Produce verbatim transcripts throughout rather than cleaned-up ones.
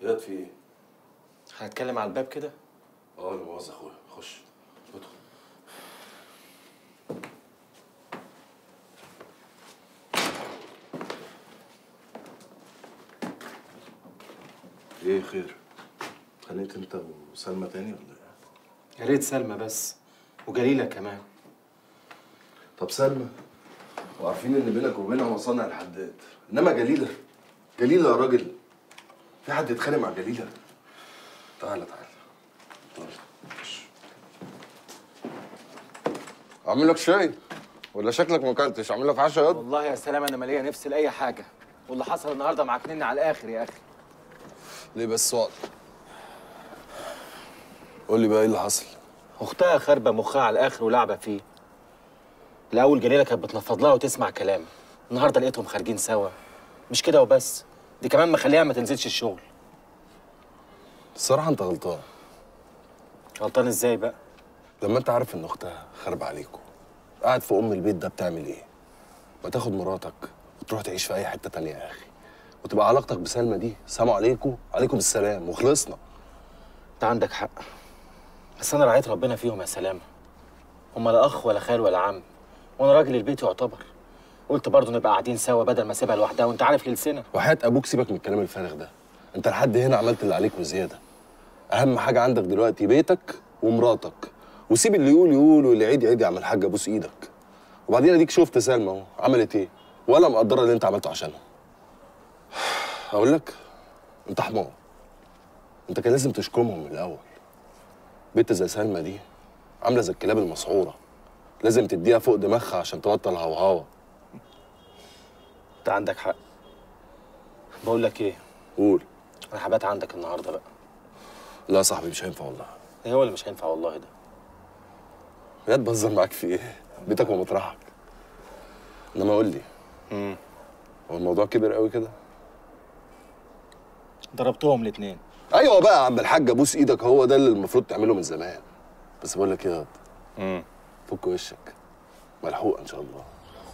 ياد في ايه؟ هنتكلم على الباب كده؟ اه لا مؤاخذة اخويا، خش ادخل. ايه خير؟ اتخانقت انت وسلمى تاني ولا ايه؟ يا ريت سلمى بس وجليلة كمان. طب سلمى وعارفين ان بينك وبينها مصانع الحداد، انما جليلة جليلة يا راجل، في حد يتخانق مع جليلة؟ تعالى تعالى تعالى خش. اعمل لك شاي ولا شكلك ما اكلتش؟ اعمل لك عشاء ياض؟ والله يا سلام انا ماليه نفسي لاي حاجه، واللي حصل النهارده معكنني على الاخر يا اخي. ليه بس وقت؟ قول لي بقى ايه اللي حصل؟ اختها خاربه مخها على الاخر ولعبه فيه. الاول جليله كانت بتنفض لها وتسمع كلام، النهارده لقيتهم خارجين سوا. مش كده وبس، دي كمان مخليها ما تنزلش الشغل. الصراحه انت غلطان. غلطان ازاي بقى؟ لما انت عارف ان اختها خاربه عليكم، قاعد في ام البيت ده بتعمل ايه؟ ما تاخد مراتك وتروح تعيش في اي حته تانيه يا اخي، وتبقى علاقتك بسلمى دي سلام عليكم عليكم السلام وخلصنا. انت عندك حق، بس انا رعيت ربنا فيهم يا سلامه. هما لا اخ ولا خال ولا عم، وانا راجل البيت يعتبر. قلت برضه نبقى قاعدين سوا بدل ما اسيبها لوحدها، وانت عارف للسنه. وحياة ابوك سيبك من الكلام الفارغ ده، انت لحد هنا عملت اللي عليك وزياده. اهم حاجه عندك دلوقتي بيتك ومراتك، وسيب اللي يقول يقول واللي يعيد يعيد. يا عم الحاج ابوس ايدك. وبعدين اديك شفت سلمى اهو عملت ايه، ولا مقدره اللي انت عملته عشانها. اقول لك انت حمار، انت كان لازم تشكمهم من الاول. بنت زي سلمى دي عامله زي الكلاب المسعوره، لازم تديها فوق دماغها عشان تبطل هوهاوه. انت عندك حق. بقول لك ايه، قول. انا هبات عندك النهارده بقى. لا يا صاحبي مش هينفع والله. ايه هو اللي مش هينفع والله ده؟ يا تبهزر معاك في ايه؟ بيتك ومطرحك. انما قول لي، امم هو الموضوع كبر قوي كده؟ ضربتهم الاثنين. ايوه بقى يا عم الحاج ابوس ايدك، هو ده اللي المفروض تعمله من زمان. بس بقول لك ايه ياض، امم فك وشك، ملحوقه ان شاء الله.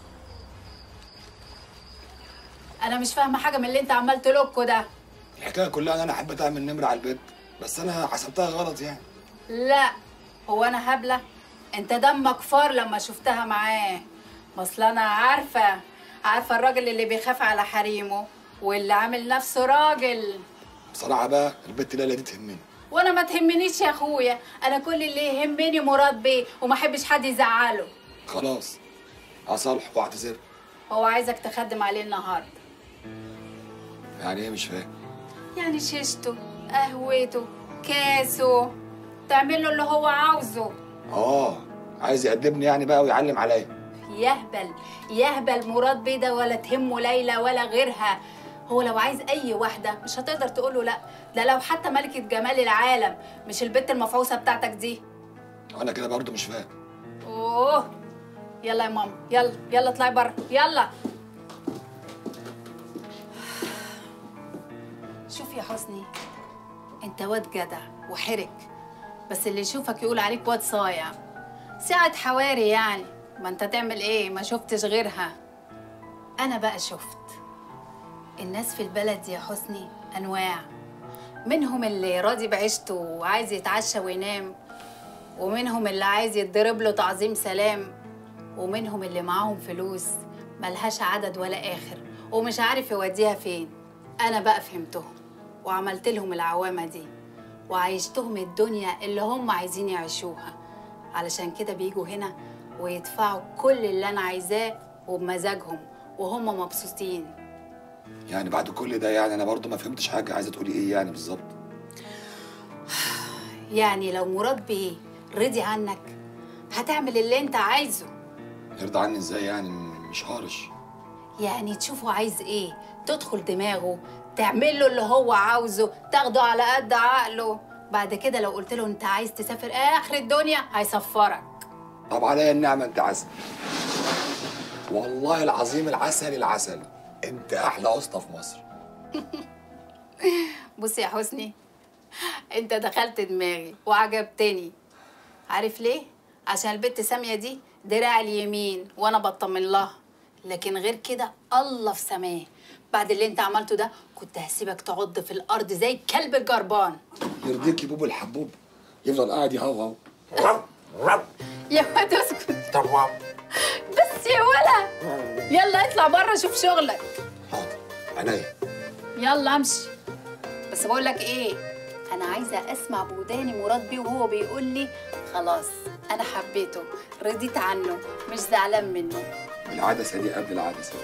انا مش فاهمه حاجه من اللي انت عمال تلوكه ده. الحكايه كلها ان انا حبيت اعمل نمره على البيت، بس انا حسبتها غلط يعني. لا، هو انا هبله؟ انت دمك فار لما شفتها معاه. اصل انا عارفه عارفه الراجل اللي بيخاف على حريمه واللي عامل نفسه راجل. بصراحه بقى البت ليلى دي تهمني. وانا ما تهمنيش يا اخويا، انا كل اللي يهمني مراد بيه وما احبش حد يزعله. خلاص هصالح واعتذر. هو عايزك تخدم عليه النهارده. يعني ايه؟ مش فاهم. يعني شيشته، قهوته، كاسه، تعمل له اللي هو عاوزه. اه عايز يقدمني يعني بقى ويعلم عليا. يهبل يهبل مراد بيه ده، ولا تهمه ليلى ولا غيرها. هو لو عايز اي واحده مش هتقدر تقوله لا. ده لو حتى ملكه جمال العالم، مش البت المفعوصه بتاعتك دي. انا كده برضه مش فاهم. اوه يلا يا ماما، يلا يلا اطلعي بره يلا. شوف يا حسني، انت واد جدع وحرك، بس اللي يشوفك يقول عليك واد صايع. ساعة حواري يعني، ما انت تعمل ايه؟ ما شفتش غيرها. انا بقى شفت. الناس في البلد يا حسني انواع، منهم اللي راضي بعيشته وعايز يتعشى وينام، ومنهم اللي عايز يتضرب له تعظيم سلام، ومنهم اللي معاهم فلوس ملهاش عدد ولا اخر ومش عارف يوديها فين. انا بقى فهمتهم وعملت لهم العوامه دي وعيشتهم الدنيا اللي هم عايزين يعيشوها، علشان كده بيجوا هنا ويدفعوا كل اللي انا عايزاه وبمزاجهم وهم مبسوطين. يعني بعد كل ده يعني انا برضه ما فهمتش حاجه، عايزه تقولي ايه يعني بالظبط؟ يعني لو مراد بيه رضي عنك هتعمل اللي انت عايزه. يرضى عني ازاي يعني؟ مش هارش. يعني تشوفه عايز ايه، تدخل دماغه، تعمل له اللي هو عاوزه، تاخده على قد عقله. بعد كده لو قلت له انت عايز تسافر اخر الدنيا هيسفرك. طب عليا النعمه انت عسل، والله العظيم العسل العسل، انت احلى واسطه في مصر. بص يا حسني، انت دخلت دماغي وعجبتني. عارف ليه؟ عشان البت ساميه دي دراع اليمين وانا بطمن لها، لكن غير كده الله في سماه بعد اللي انت عملته ده كنت هسيبك تعض في الارض زي الكلب الجربان. يرضيك يا بوب الحبوب يفضل قاعد يهوهو. يا واد اسكت. بس يا ولا، يلا اطلع بره شوف شغلك. حاضر عينيا. يلا امشي. بس بقول لك ايه، انا عايزه اسمع بوداني مراد بيه وهو بيقول لي خلاص انا حبيته، رضيت عنه، مش زعلان منه. العاده سيدي قبل العاده سيدي.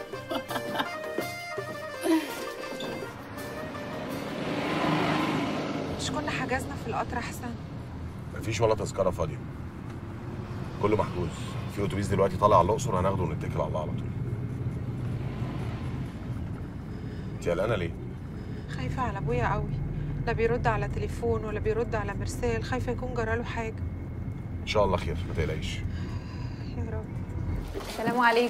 مش كنا حجزنا في القطر احسن؟ مفيش ولا تذكره فاضيه، كله محجوز. في اتوبيس دلوقتي طالع على الاقصر، هناخده ونتكل على الله على طول. انت قلقانه ليه؟ خايفه على ابويا قوي، لا بيرد على تليفون ولا بيرد على مرسال، خايفه يكون جراله حاجه. ان شاء الله خير، ما تقلقيش. يا رب. السلام عليكم.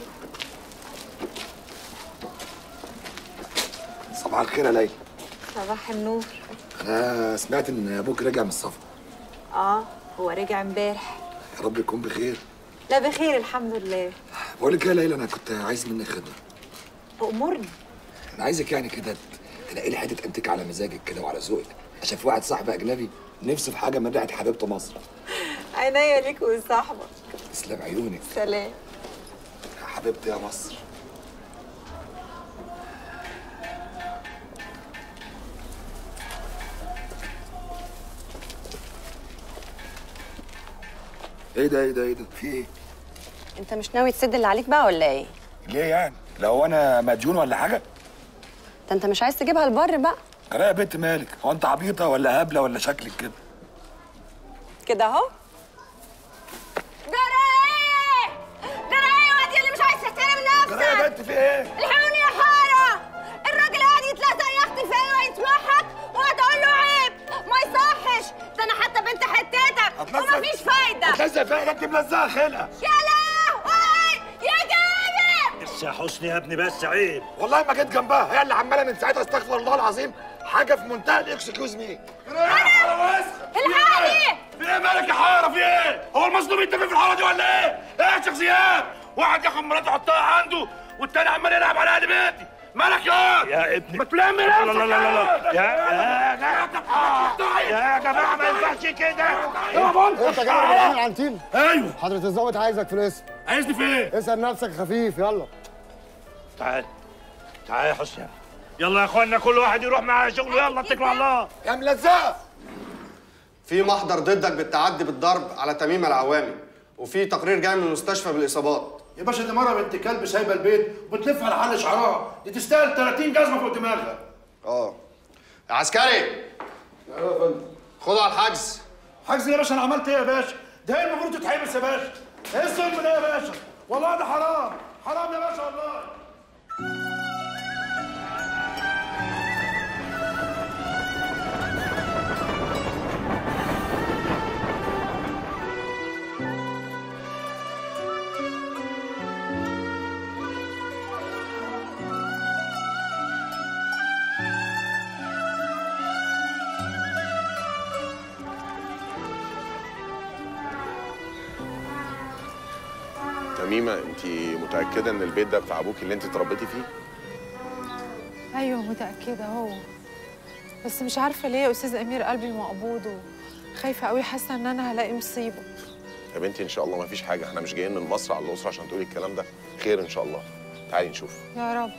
صباح الخير يا ليلى. صباح النور. انا سمعت ان ابوك رجع من السفر. اه هو رجع امبارح. يا رب يكون بخير. لا بخير الحمد لله. بقول لك ايه يا ليلى، انا كنت عايز منك خدمه. أمرني. انا عايزك يعني كده تلاقي لي حته انتك على مزاجك كده وعلى ذوقك، عشان في واحد صاحبي اجنبي نفسه في حاجه من ريحه حبيبته مصر. عينيا ليك وصاحبك. تسلم عيونك. سلام. يا حبيبتي يا مصر. ايه ده ايه ده ايه ده في ايه؟ انت مش ناوي تسد اللي عليك بقى ولا ايه؟ ليه يعني؟ لو انا مديون ولا حاجه؟ ده انت مش عايز تجيبها البر بقى؟ جرى يا بنت مالك؟ هو انت عبيطه ولا هبله ولا شكلك كده؟ كده اهو. جرى ايه؟ جرى ايه يا واد اللي مش عايز تحترم نفسك؟ جرى يا بنت في ايه؟ الحقوني يا حاره، الراجل قاعد يتلزق يا اختي فيا ويسمعك وقعد اقول له عيب ما يصحش، ده انا حتى بنت حتتك ومفيش فايده. هتلزق فيا ده انت ملزقه خلقه. يا لهوي يا جابر. بس يا حسني يا ابني بس عيب. والله ما جيت جنبها، هي اللي عماله من ساعتها استغفر الله العظيم حاجه في منتهى الاكسكيوز مي. الحقني. في ايه مالك يا حاره؟ في ايه؟ هو المظلوم يتفق في الحاره دي ولا ايه؟ ايه يا شخصيات؟ واحد ياخد مراته يحطها عنده والتاني عمال يلعب على اهل بيتي. مالك يا يا ابني؟ ما تلم نفسك. لا لا لا لا يا يا يا جماعه ما ينفعش كده. انت جاي من العين العنتيل؟ ايوه. حضرة الظابط عايزك في الاسم. عايزني في ايه؟ اسأل نفسك خفيف يلا. تعال تعال يا حسني، يلا يا اخوانا كل واحد يروح مع شغله، يلا اتكلوا على الله. يا ملزقه. في محضر ضدك بالتعدي بالضرب على تميمة العوامي، وفي تقرير جاي من المستشفى بالاصابات. يا باشا دي مره بنت كلب سايبه البيت وبتلف على حل شعرها، دي تستاهل ثلاثين جزمه فوق دماغها. اه يا عسكري. ايوه يا فندم. خده على الحجز. حجز يا باشا؟ انا عملت ايه يا باشا؟ ده ايه المفروض تتحبس يا باشا؟ ايه الظلم ده يا باشا؟ والله ده حرام، حرام يا باشا والله. تميمة، انت متأكدة ان البيت ده بتاع ابوك اللي انت اتربيتي فيه؟ ايوه متاكده هو، بس مش عارفه ليه يا استاذ امير قلبي مقبوض وخايفه قوي، حاسه ان انا هلاقي مصيبه. يا بنتي ان شاء الله ما فيش حاجة، احنا مش جايين من مصر على الأسرة عشان تقولي الكلام ده، خير ان شاء الله. تعالي نشوف. يا رب.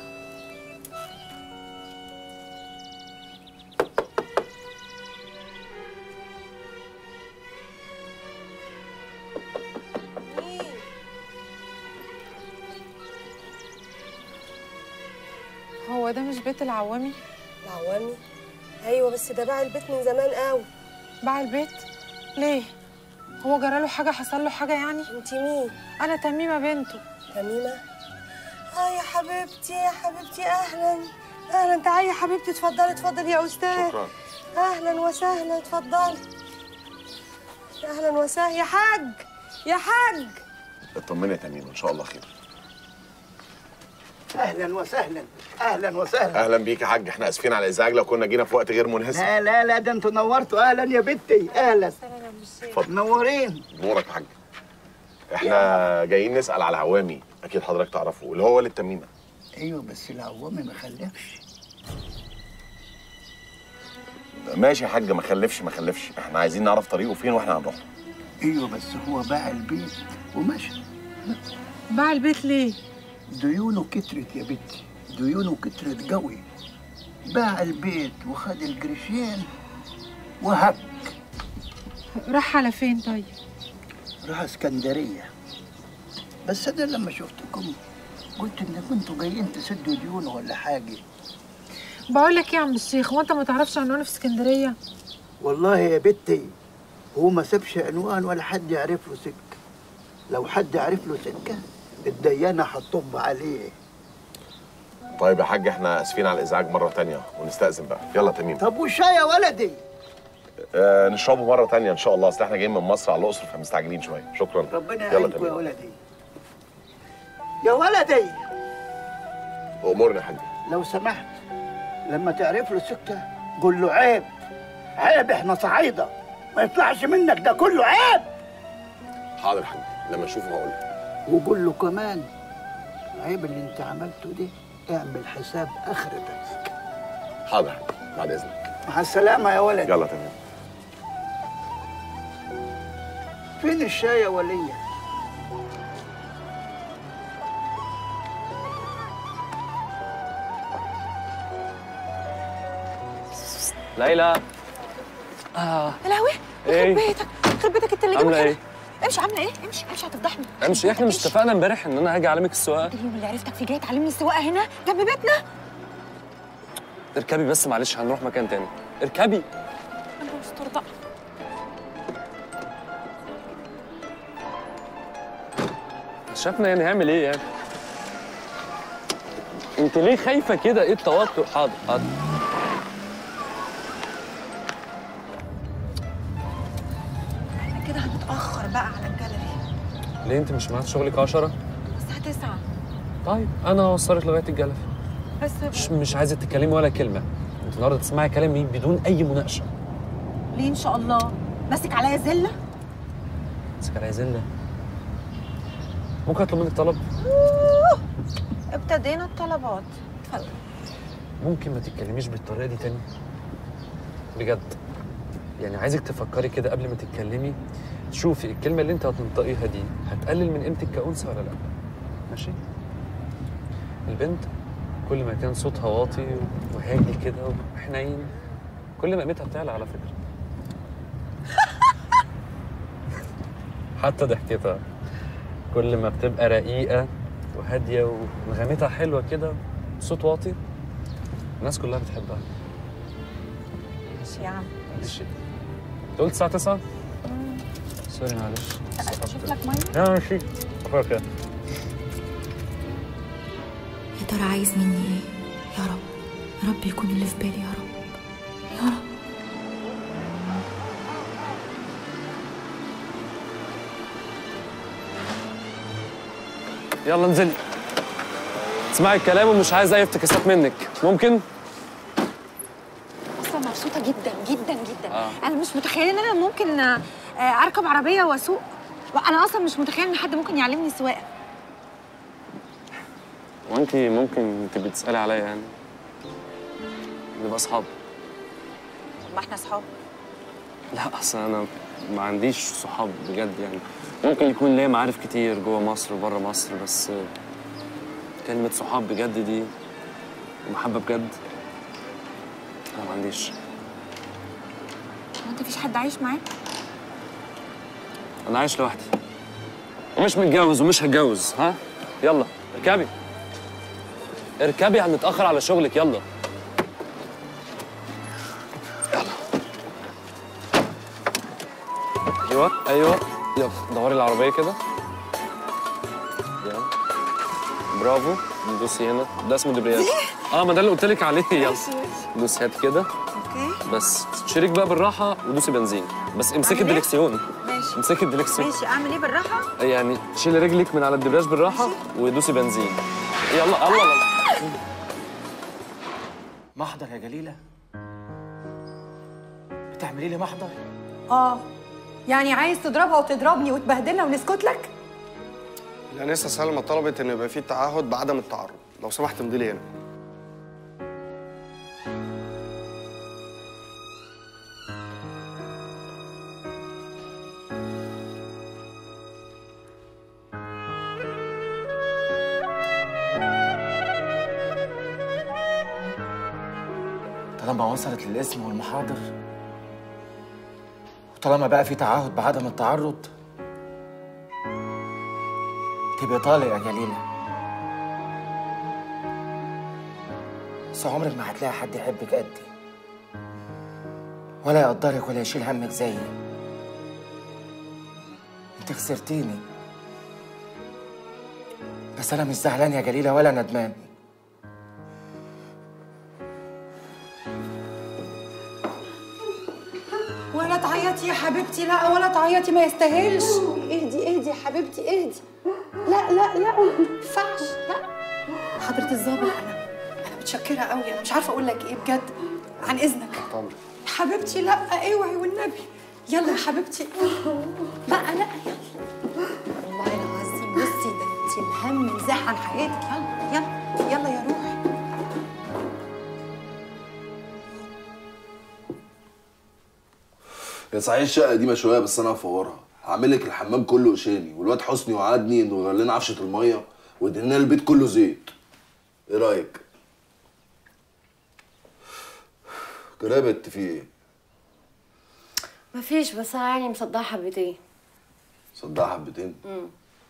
هو ده مش بيت العوامي؟ العوامي؟ ايوه بس ده باع البيت من زمان قوي. باع البيت؟ ليه؟ هو جراله حاجه؟ حصل له حاجه يعني؟ انت مين؟ انا تميمه بنته. تميمه؟ اه يا حبيبتي يا حبيبتي، اهلا اهلا. تعالي يا حبيبتي، اتفضلي اتفضلي يا استاذ. شكرا. اهلا وسهلا، اتفضلي. اهلا وسهلا يا حاج يا حاج. اطمني يا تميمة ان شاء الله خير. اهلا وسهلا اهلا وسهلا. اهلا بيك يا حاج، احنا اسفين على الازعاج لو كنا جينا في وقت غير مناسب. لا لا لا، ده انتوا نورتوا. اهلا يا بنتي اهلا. اتفضل. منورين. نورك يا حاج. احنا جايين نسأل على عوامي، اكيد حضرتك تعرفه، اللي هو والد تميمة. ايوه بس العوامي ما خلفش. ماشي يا حاج، ما خلفش ما خلفش، احنا عايزين نعرف طريقه فين واحنا هنروح. ايوه بس هو باع البيت ومشى. باع البيت ليه؟ ديونه كترت يا بنتي، ديونه كترت قوي. باع البيت وخد القرشين وهك. راح على فين طيب؟ راح اسكندريه. بس انا لما شفتكم قلت ان كنتوا جايين تسدوا ديونه ولا حاجه. بقول لك ايه يا عم الشيخ، هو انت ما تعرفش عنوان في اسكندريه؟ والله يا بنتي هو ما سابش عنوان ولا حد يعرف له سكه. لو حد عرف له سكه الديانه هتطب عليه. طيب يا حاج احنا اسفين على الازعاج مره تانية ونستأذن بقى. يلا تميم. طب والشاي يا ولدي؟ آه نشربه مره تانية ان شاء الله، اصل احنا جايين من مصر على الاقصر فمستعجلين شويه. شكرا. ربنا يلا يعينكم يا تميم. ولدي. يا ولدي امورنا يا حاج. لو سمحت لما تعرف له سكه قول له عيب عيب، احنا صعايده ما يطلعش منك ده كله عيب. حاضر يا حاج، لما اشوفه هقول له. وقول له كمان عيب اللي انت عملته ده، اعمل حساب اخرتك. حاضر يا حاج، بعد اذنك. مع السلامه يا ولدي. يلا تمام. فين الشاي يا وليه؟ ليلى. اه يا لهوي ايه؟ يخرب بيتك يخرب بيتك انت اللي عامله جابك ايه؟ هنا. امشي. عامله ايه؟ امشي امشي هتفضحني. امشي؟ احنا مش اتفقنا امبارح ان انا هاجي اعلمك السواقه؟ اليوم اللي عرفتك فيه جاي تعلمني السواقه هنا جنب بيتنا؟ اركبي بس معلش، هنروح مكان تاني. اركبي. انا مستر بقى. شافنا يعني هيعمل ايه يعني؟ انت ليه خايفه كده؟ ايه التوتر؟ حاضر حاضر. احنا كده هنتاخر بقى على الجاليري. ليه انت مش معاك شغلك عشرة؟ الساعه تسعة. طيب انا هوصلك لغايه الجلفه. بس مش مش عايزه تتكلمي ولا كلمه. انت النهارده تسمعي كلامي بدون اي مناقشه. ليه ان شاء الله؟ ماسك عليا زله؟ ماسك عليا زله؟ ممكن اطلب منك طلب؟ أوه. ابتدينا الطلبات. اتفضل. ممكن ما تتكلميش بالطريقه دي تاني؟ بجد يعني عايزك تفكري كده قبل ما تتكلمي، تشوفي الكلمه اللي انت هتنطقيها دي هتقلل من قيمتك كأنثى ولا لا. ماشي؟ البنت كل ما كان صوتها واطي وهادي كده وحنين كل ما قيمتها بتعلى على فكره. حتى ضحكتها كل ما بتبقى رقيقه وهاديه ونغمتها حلوه كده صوت واطي الناس كلها بتحبها. ماشي يا عم. معلش انت قلت الساعه تسعة؟ سوري معلش. اشوف لك ميه؟ لا ماشي. اخويا كده. يا ترى عايز مني ايه يا رب؟ يا رب يكون اللي في بالي يا رب يا رب. يلا انزلي. اسمعي الكلام ومش عايزه اي افتكاسات منك. ممكن؟ اصلا مبسوطه جدا جدا جدا. آه. انا مش متخيله ان انا ممكن آه، اركب عربيه واسوق. وانا اصلا مش متخيله ان حد ممكن يعلمني السواقه. وانت ممكن تبقي تسالي عليا يعني؟ نبقى اصحاب. ما احنا اصحاب. لا اصل انا ما عنديش صحاب بجد يعني. ممكن يكون ليا معارف كتير جوه مصر وبره مصر، بس كلمة صحاب بجد دي ومحبة بجد انا ما عنديش. هو انت مفيش حد عايش معاك؟ انا عايش لوحدي ومش متجوز ومش هتجوز. ها يلا اركبي اركبي، هنتأخر على شغلك. يلا ايوه ايوه يلا دوري العربيه كده. يلا برافو. دوسي هنا، ده اسمه دبرياج. اه ما ده اللي قلت لك عليه. يلا دوسي هات كده. اوكي بس شريك بقى بالراحه ودوسي بنزين. بس امسكي الدركسيون. ماشي امسكي الدركسيون. ماشي. اعمل ايه بالراحه؟ يعني شيلي رجلك من على الدبرياج بالراحه ودوسي بنزين. يلا الله الله. محضر يا جليله؟ بتعملي لي محضر؟ اه يعني عايز تضربها وتضربني وتبهدلنا ونسكت لك؟ الانسه سلمى طلبت ان يبقى في تعهد بعدم التعرض، لو سمحت امضي لي هنا. طالما وصلت للاسم والمحاضر، وطالما بقى في تعهد بعدم التعرض، تبقى طالق يا جليلة. بس عمرك ما هتلاقي حد يحبك قدي، ولا يقدرك ولا يشيل همك زيي. انت خسرتيني، بس انا مش زعلان يا جليلة ولا ندمان. ولا تعيطي يا حبيبتي، لا ولا تعيطي، ما يستاهلش. اهدي اهدي يا حبيبتي اهدي. لا لا لا ما ينفعش. لا حضرة الظابط، انا انا متشكرة قوي، انا مش عارفة اقول لك ايه بجد. عن اذنك طبعا يا حبيبتي. لا اوعي والنبي. يلا يا حبيبتي بقى. لا يلا والله العظيم. بصي ده انت الهم زاح عن حياتك. يلا يلا يلا يا روحي. هي صحيح الشقه قديمه شويه، بس انا هفورها. هعمل لك الحمام كله قشاني، والواد حسني وعدني انه يغير لنا عفشه الميه ويدهن البيت كله زيت. ايه رايك؟ كده يا بت في ايه؟ مفيش، بس انا يعني مصدعه حبتين. صدقها حبتين؟ امم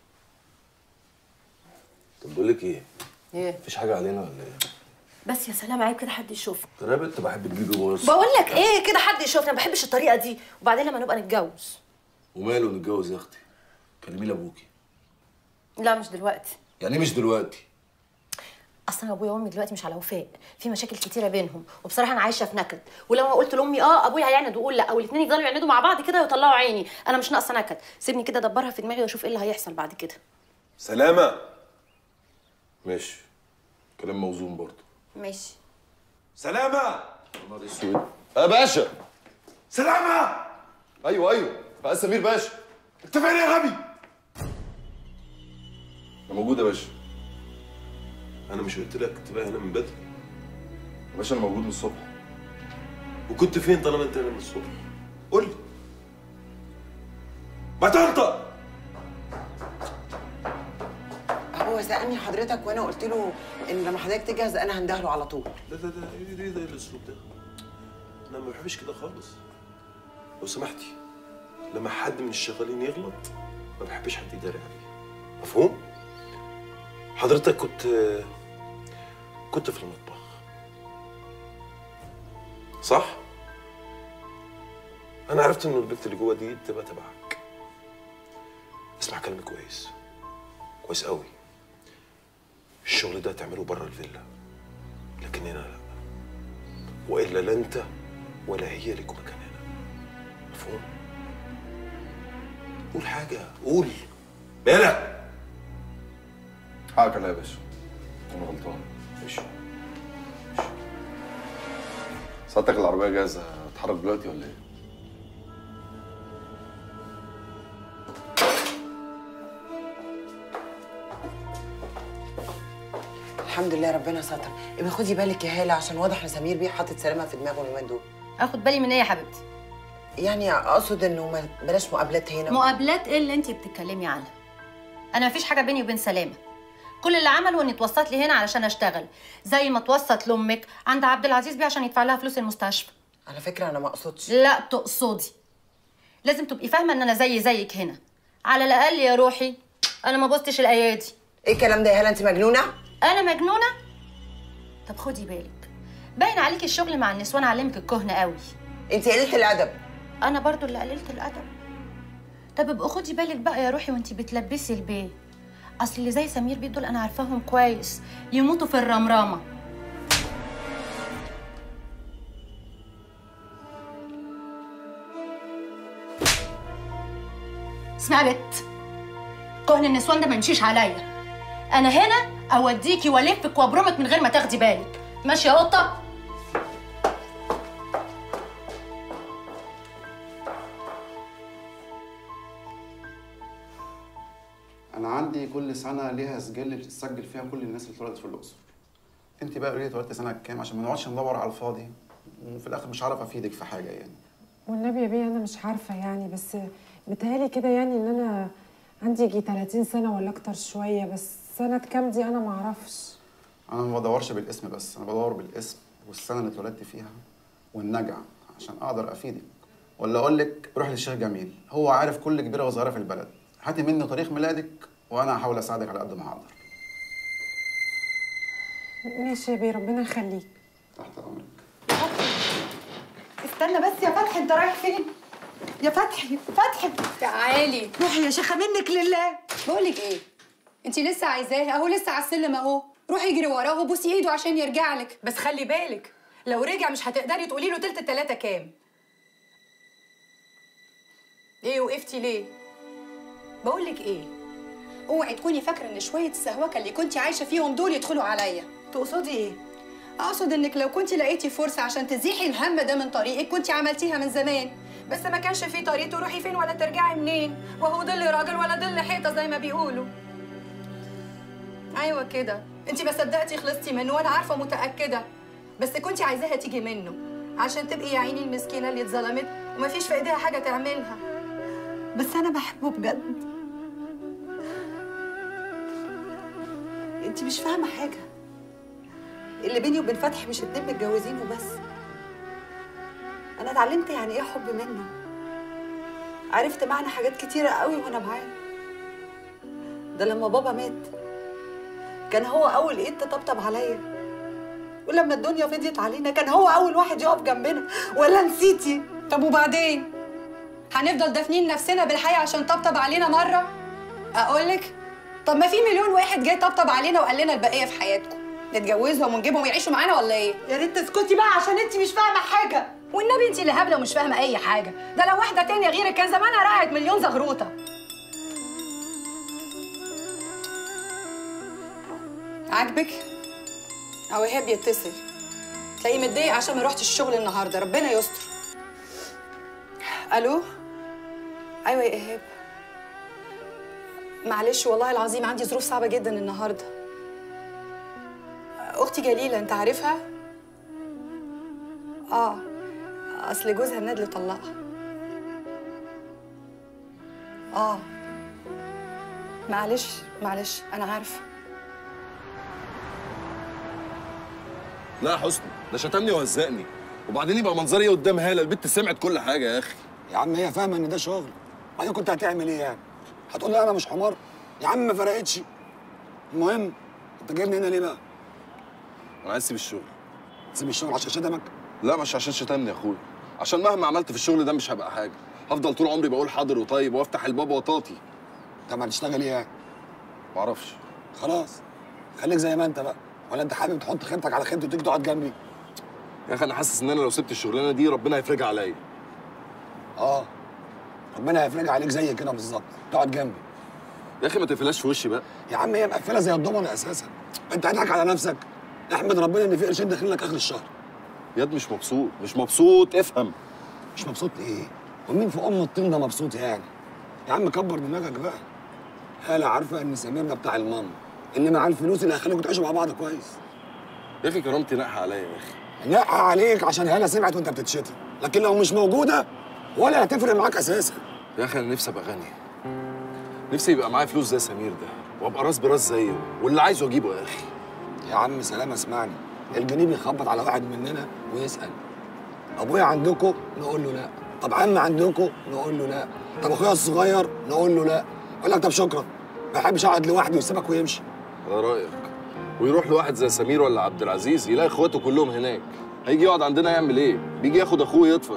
طب بقول لك ايه؟ ايه؟ مفيش حاجه علينا ولا ايه؟ بس يا سلام، عيب كده حد يشوفك. كده يا بت بحب تجيبي بص. بقول لك ايه، كده حد يشوفنا، ما بحبش الطريقه دي. وبعدين لما نبقى نتجوز. وماله نتجوز يا اختي؟ كلمي لي ابوكي. لا مش دلوقتي. يعني مش دلوقتي؟ اصلا ابويا وامي دلوقتي مش على وفاء، في مشاكل كتيره بينهم، وبصراحه انا عايشه في نكد. ولما قلت لامي اه ابويا هيعند ويقول لا، والاثنين يفضلوا يعندوا مع بعض كده ويطلعوا عيني. انا مش ناقصه نكد، سيبني كده ادبرها في دماغي واشوف ايه اللي هيحصل بعد كده. سلامه. ماشي، كلام موزون برضه. ماشي. سلامه. يا نهار اسود يا باشا. سلامه. ايوه ايوه بقى سمير باشا. انت فين يا غبي؟ انا موجود يا باشا. انا مش قلت لك تبقى هنا من بدري؟ يا باشا انا موجود من الصبح. وكنت فين طالما انت هنا من الصبح؟ قول لي. ما تنطق. هو سألني حضرتك وانا قلت له ان لما حضرتك تجهز انا هندهله على طول. لا لا لا ايه ده ايه ده الاسلوب ده؟ انا ما بحبش كده خالص. لو سمحتي لما حد من الشغالين يغلط ما بحبش حد يداري عليه. مفهوم؟ حضرتك كنت كنت في المطبخ صح؟ انا عرفت ان البنت اللي جوه دي تبقى تبعك. اسمع كلامي كويس كويس قوي. الشغل ده تعمله بره الفيلا، لكن هنا لا، والا لا انت ولا هي لكم مكان هنا. مفهوم؟ قول حاجه، قول. مالك؟ حقك عليا يا باشا، انا غلطان. ماشي ماشي. ساعتك العربيه جاهزه، اتحرك دلوقتي ولا ايه؟ الحمد لله ربنا ستر. ابقي خدي بالك يا هاله، عشان واضح ان سمير بيه حاطط سلامه في دماغه اليومين دول. اخد بالي من ايه يا حبيبتي؟ يعني اقصد انه ما بلاش مقابلات هنا. مقابلات ايه اللي انت بتتكلمي عنها؟ انا مفيش حاجه بيني وبين سلامه. كل اللي عمله اني اتوسط لي هنا علشان اشتغل، زي ما اتوسط لامك عند عبد العزيز بيه عشان يدفع لها فلوس المستشفى. على فكره انا ما اقصدش. لا تقصدي. لازم تبقي فاهمه ان انا زي زيك هنا. على الاقل يا روحي انا ما بوظتش الايادي. ايه الكلام ده يا هاله؟ انت مجنونه؟ انا مجنونه؟ طب خدي بالك، باين عليكي الشغل مع النسوان علمك الكهنه قوي. انت قليله الادب. انا برضو اللي قللت الادب. طب ابقى خدي بالك بقى يا روحي وانتي بتلبسي البيه. اصل اللي زي سمير بيه دول انا عارفاهم كويس، يموتوا في الرمرامه. اسمعي يا بت، كهن النسوان ده ما يمشيش عليا. انا هنا اوديكي والفك وابرمك من غير ما تاخدي بالك. ماشي يا قطه؟ انا عندي كل سنه ليها سجل بتتسجل فيها كل الناس اللي اتولدت في الاقصر. انت بقى قولي لي اتولدتي سنه كام عشان ما نقعدش ندور على الفاضي وفي الاخر مش هعرف افيدك في حاجه يعني. والنبي يا بيه انا مش عارفه يعني، بس متهيألي كده يعني ان انا عندي يجي ثلاثين سنه ولا اكتر شويه، بس سنه كام دي انا ما اعرفش. انا ما بدورش بالاسم بس، انا بدور بالاسم والسنه اللي اتولدت فيها والنجع عشان اقدر افيدك. ولا اقول لك روح للشيخ جميل، هو عارف كل كبيره وصغيره في البلد. هاتي منه تاريخ ميلادك وانا هحاول اساعدك على قد ما هقدر. ماشي يا بيه، ربنا يخليك. تحت امرك. استنى بس يا فتحي، انت رايح فين؟ يا فتحي فتحي تعالي روحي يا شيخه منك لله. بقول لك ايه، انت لسه عايزاه اهو، لسه على السلم اهو، روحي اجري وراه وبوسي ايده عشان يرجع لك. بس خلي بالك لو رجع مش هتقدري تقولي له تلت التلاته كام. ايه وقفتي ليه؟ بقول لك ايه، اوعي تكوني فاكره ان شويه السهوكه اللي كنتي عايشه فيهم دول يدخلوا عليا. تقصدي ايه؟ اقصد انك لو كنتي لقيتي فرصه عشان تزيحي الهم ده من طريقك كنتي عملتيها من زمان. بس ما كانش في طريق تروحي فين ولا ترجعي منين، وهو ظل راجل ولا ظل حيطه زي ما بيقولوا. ايوه كده، انت ما صدقتي خلصتي منه وانا عارفه متاكده، بس كنتي عايزاها تيجي منه عشان تبقي يا عيني المسكينه اللي اتظلمت وما فيش في ايديها حاجه تعملها. بس انا بحبه بجد. انت مش فاهمه حاجه، اللي بيني وبين فتحي مش اتنين متجوزين وبس. انا اتعلمت يعني ايه حب منه، عرفت معنى حاجات كتيره قوي وانا معاه. ده لما بابا مات كان هو اول ايد تطبطب عليا، ولما الدنيا فضيت علينا كان هو اول واحد يقف جنبنا. ولا نسيتي؟ طب وبعدين هنفضل دافنين نفسنا بالحياه عشان طبطب علينا مره؟ اقولك طب ما في مليون واحد جاي طبطب علينا وقال لنا البقيه في حياتكم، نتجوزهم ونجيبهم يعيشوا معانا ولا ايه؟ يا ريت تسكتي بقى عشان انت مش فاهمه حاجه. والنبي انت اللي هبله ومش فاهمه اي حاجه، ده لو واحده تانية غيرك كان زمانها رقعت مليون زغروطه. عاجبك؟ او ايهاب يتصل تلاقيه متضايق عشان ما روحتش الشغل النهارده، ربنا يستر. الو؟ ايوه يا ايهاب، معلش والله العظيم عندي ظروف صعبه جدا النهارده. اختي جليله انت عارفها؟ اه اصل جوزها الندل طلقها. اه معلش معلش انا عارفه. لا يا حسني، ده شتمني وهزقني، وبعدين يبقى منظري قدام هاله. البت سمعت كل حاجه يا اخي. يا عم هي فاهمه ان ده شغل، بعدين كنت هتعمل ايه يعني؟ هتقول لي انا مش حمار؟ يا عم ما فرقتش. المهم انت جايبني هنا ليه بقى؟ انا عايز اسيب الشغل. تسيب الشغل عشان شتمك؟ لا مش عشان شتمني يا اخويا، عشان مهما عملت في الشغل ده مش هبقى حاجه. هفضل طول عمري بقول حاضر وطيب وافتح الباب وطاطي. طب هتشتغل ايه يعني؟ معرفش. خلاص خليك زي ما انت بقى، ولا انت حابب تحط خيمتك على خيمتي وتيجي تقعد جنبي؟ يا اخي انا حاسس ان انا لو سبت الشغلانه دي ربنا هيفرجها عليا. اه ربنا هيفرجها عليك زي كده بالظبط، تقعد جنبي. يا اخي ما تقفلهاش في وشي بقى. يا عم هي مقفله زي الضمنه اساسا، انت هتضحك على نفسك. احمد ربنا ان في قرشين داخلين لك اخر الشهر. ياد مش مبسوط، مش مبسوط، افهم. مش مبسوط ايه؟ ومين في ام الطين ده مبسوط يعني؟ يا عم كبر دماغك بقى. هاله عارفه ان سمير ده بتاع المام اللي معاه الفلوس اللي هيخليكوا تعيشوا مع بعض كويس. يا اخي كرامتي ناقحه عليا يا اخي. ناقحه عليك عشان هاله سمعت وانت بتتشتم، لكن لو مش موجوده ولا هتفرق معاك اساسا. يا اخي انا نفسي ابقى غني، نفسي يبقى معايا فلوس زي سمير ده وابقى راس براس زيه، واللي عايزه اجيبه يا اخي. يا عم سلام اسمعني، الجنيه بيخبط على واحد مننا ويسال ابويا عندكم نقول له لا، طب عم عندكم نقول له لا، طب اخويا الصغير نقول له لا، يقول لك طب شكرا، ما بحبش اقعد لوحدي ويسيبك ويمشي. على رايك، ويروح لواحد زي سمير ولا عبد العزيز يلاقي اخواته كلهم هناك، هيجي يقعد عندنا يعمل ايه؟ بيجي ياخد اخوه يطفش.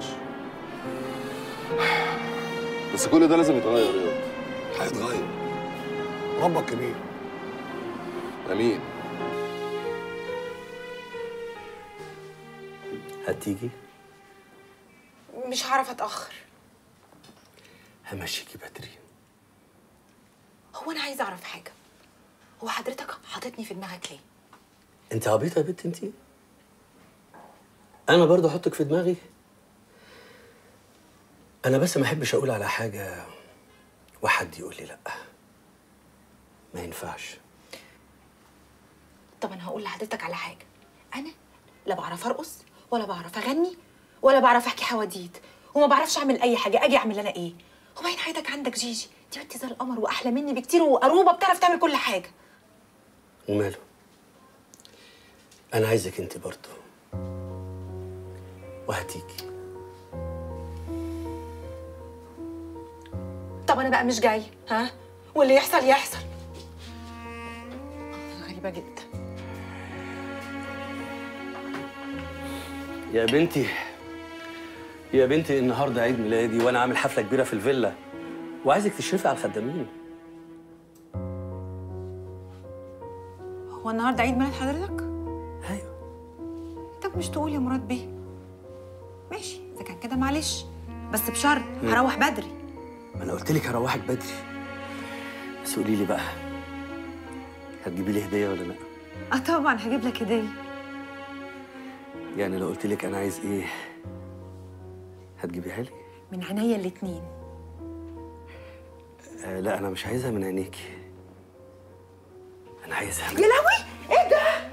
بس كل ده لازم يتغير يا رياض. هيتغير، ربك كبير. امين. هتيجي؟ مش هعرف اتاخر. همشيكي بدري. هو انا عايزه اعرف حاجه، هو حضرتك حاططني في دماغك ليه؟ انت عبيطه يا بنت انت؟ انا برضه احطك في دماغي؟ انا بس ما احبش اقول على حاجه وحد يقول لي لا، ما ينفعش. طب انا هقول لحضرتك على حاجه، انا لا بعرف ارقص ولا بعرف اغني ولا بعرف احكي حواديت وما بعرفش اعمل اي حاجه. اجي اعمل انا ايه؟ وباين حياتك عندك جيجي، دي بنت زي القمر واحلى مني بكتير وقروبه بتعرف تعمل كل حاجه. وماله؟ انا عايزك انت برضه وهتيجي. طب انا بقى مش جاي، ها؟ واللي يحصل يحصل. غريبه جدا. يا بنتي يا بنتي النهارده عيد ميلادي وانا عامل حفله كبيره في الفيلا وعايزك تشرفي على الخدامين. هو النهارده عيد ميلاد حضرتك؟ ايوه. طب مش تقول يا مراد بيه؟ ماشي اذا كان كده معلش، بس بشرط هروح بدري. ما انا قلت لك هروحك بدري، بس قولي لي بقى هتجيبي لي هديه ولا لا؟ اه طبعا هجيب لك هديه. يعني لو قلت لك انا عايز ايه هتجيبيها لي؟ من عينيا الاتنين. آه لا انا مش عايزها من عينيكي، انا عايزها من... يا لهوي ايه ده؟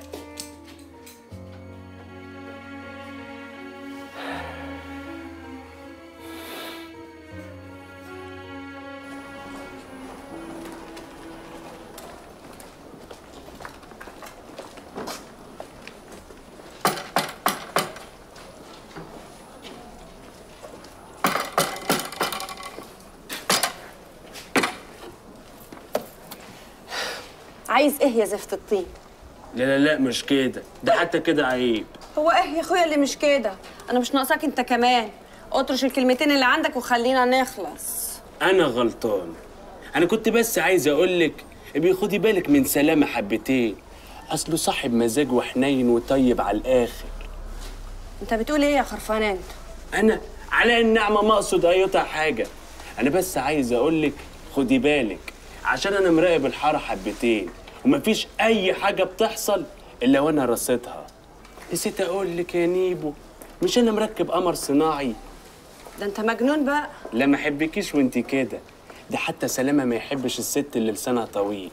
عايز ايه يا زفت الطين؟ لا لا لا مش كده، ده حتى كده عيب. هو ايه يا اخويا اللي مش كده؟ انا مش ناقصاك انت كمان. اطرش الكلمتين اللي عندك وخلينا نخلص. انا غلطان، انا كنت بس عايز اقول لك ابقي خدي بالك من سلامه حبتين، اصله صاحب مزاج وحنين وطيب على الاخر. انت بتقول ايه يا خرفان انت؟ انا على النعمه ما اقصد ايوتا حاجه، انا بس عايز اقول لك خدي بالك عشان انا مراقب الحاره حبتين ومفيش اي حاجه بتحصل الا وانا رصيتها. نسيت اقول لك يا نيبو، مش انا مركب قمر صناعي؟ ده انت مجنون بقى. لا ما احبكيش وانت كده، ده حتى سلامه ما يحبش الست اللي لسانها طويل.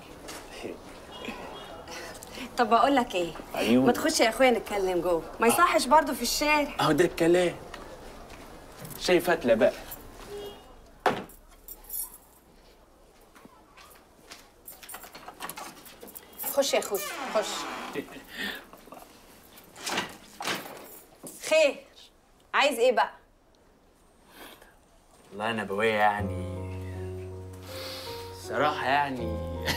طب بقول لك ايه؟ ايوه ما تخش يا اخويا نتكلم جوه، ما يصحش برضه في الشارع. اهو ده الكلام. شايفتلا بقى. خش يا اخويا خش. خير، عايز ايه بقى؟ والله انا بويا يعني صراحه يعني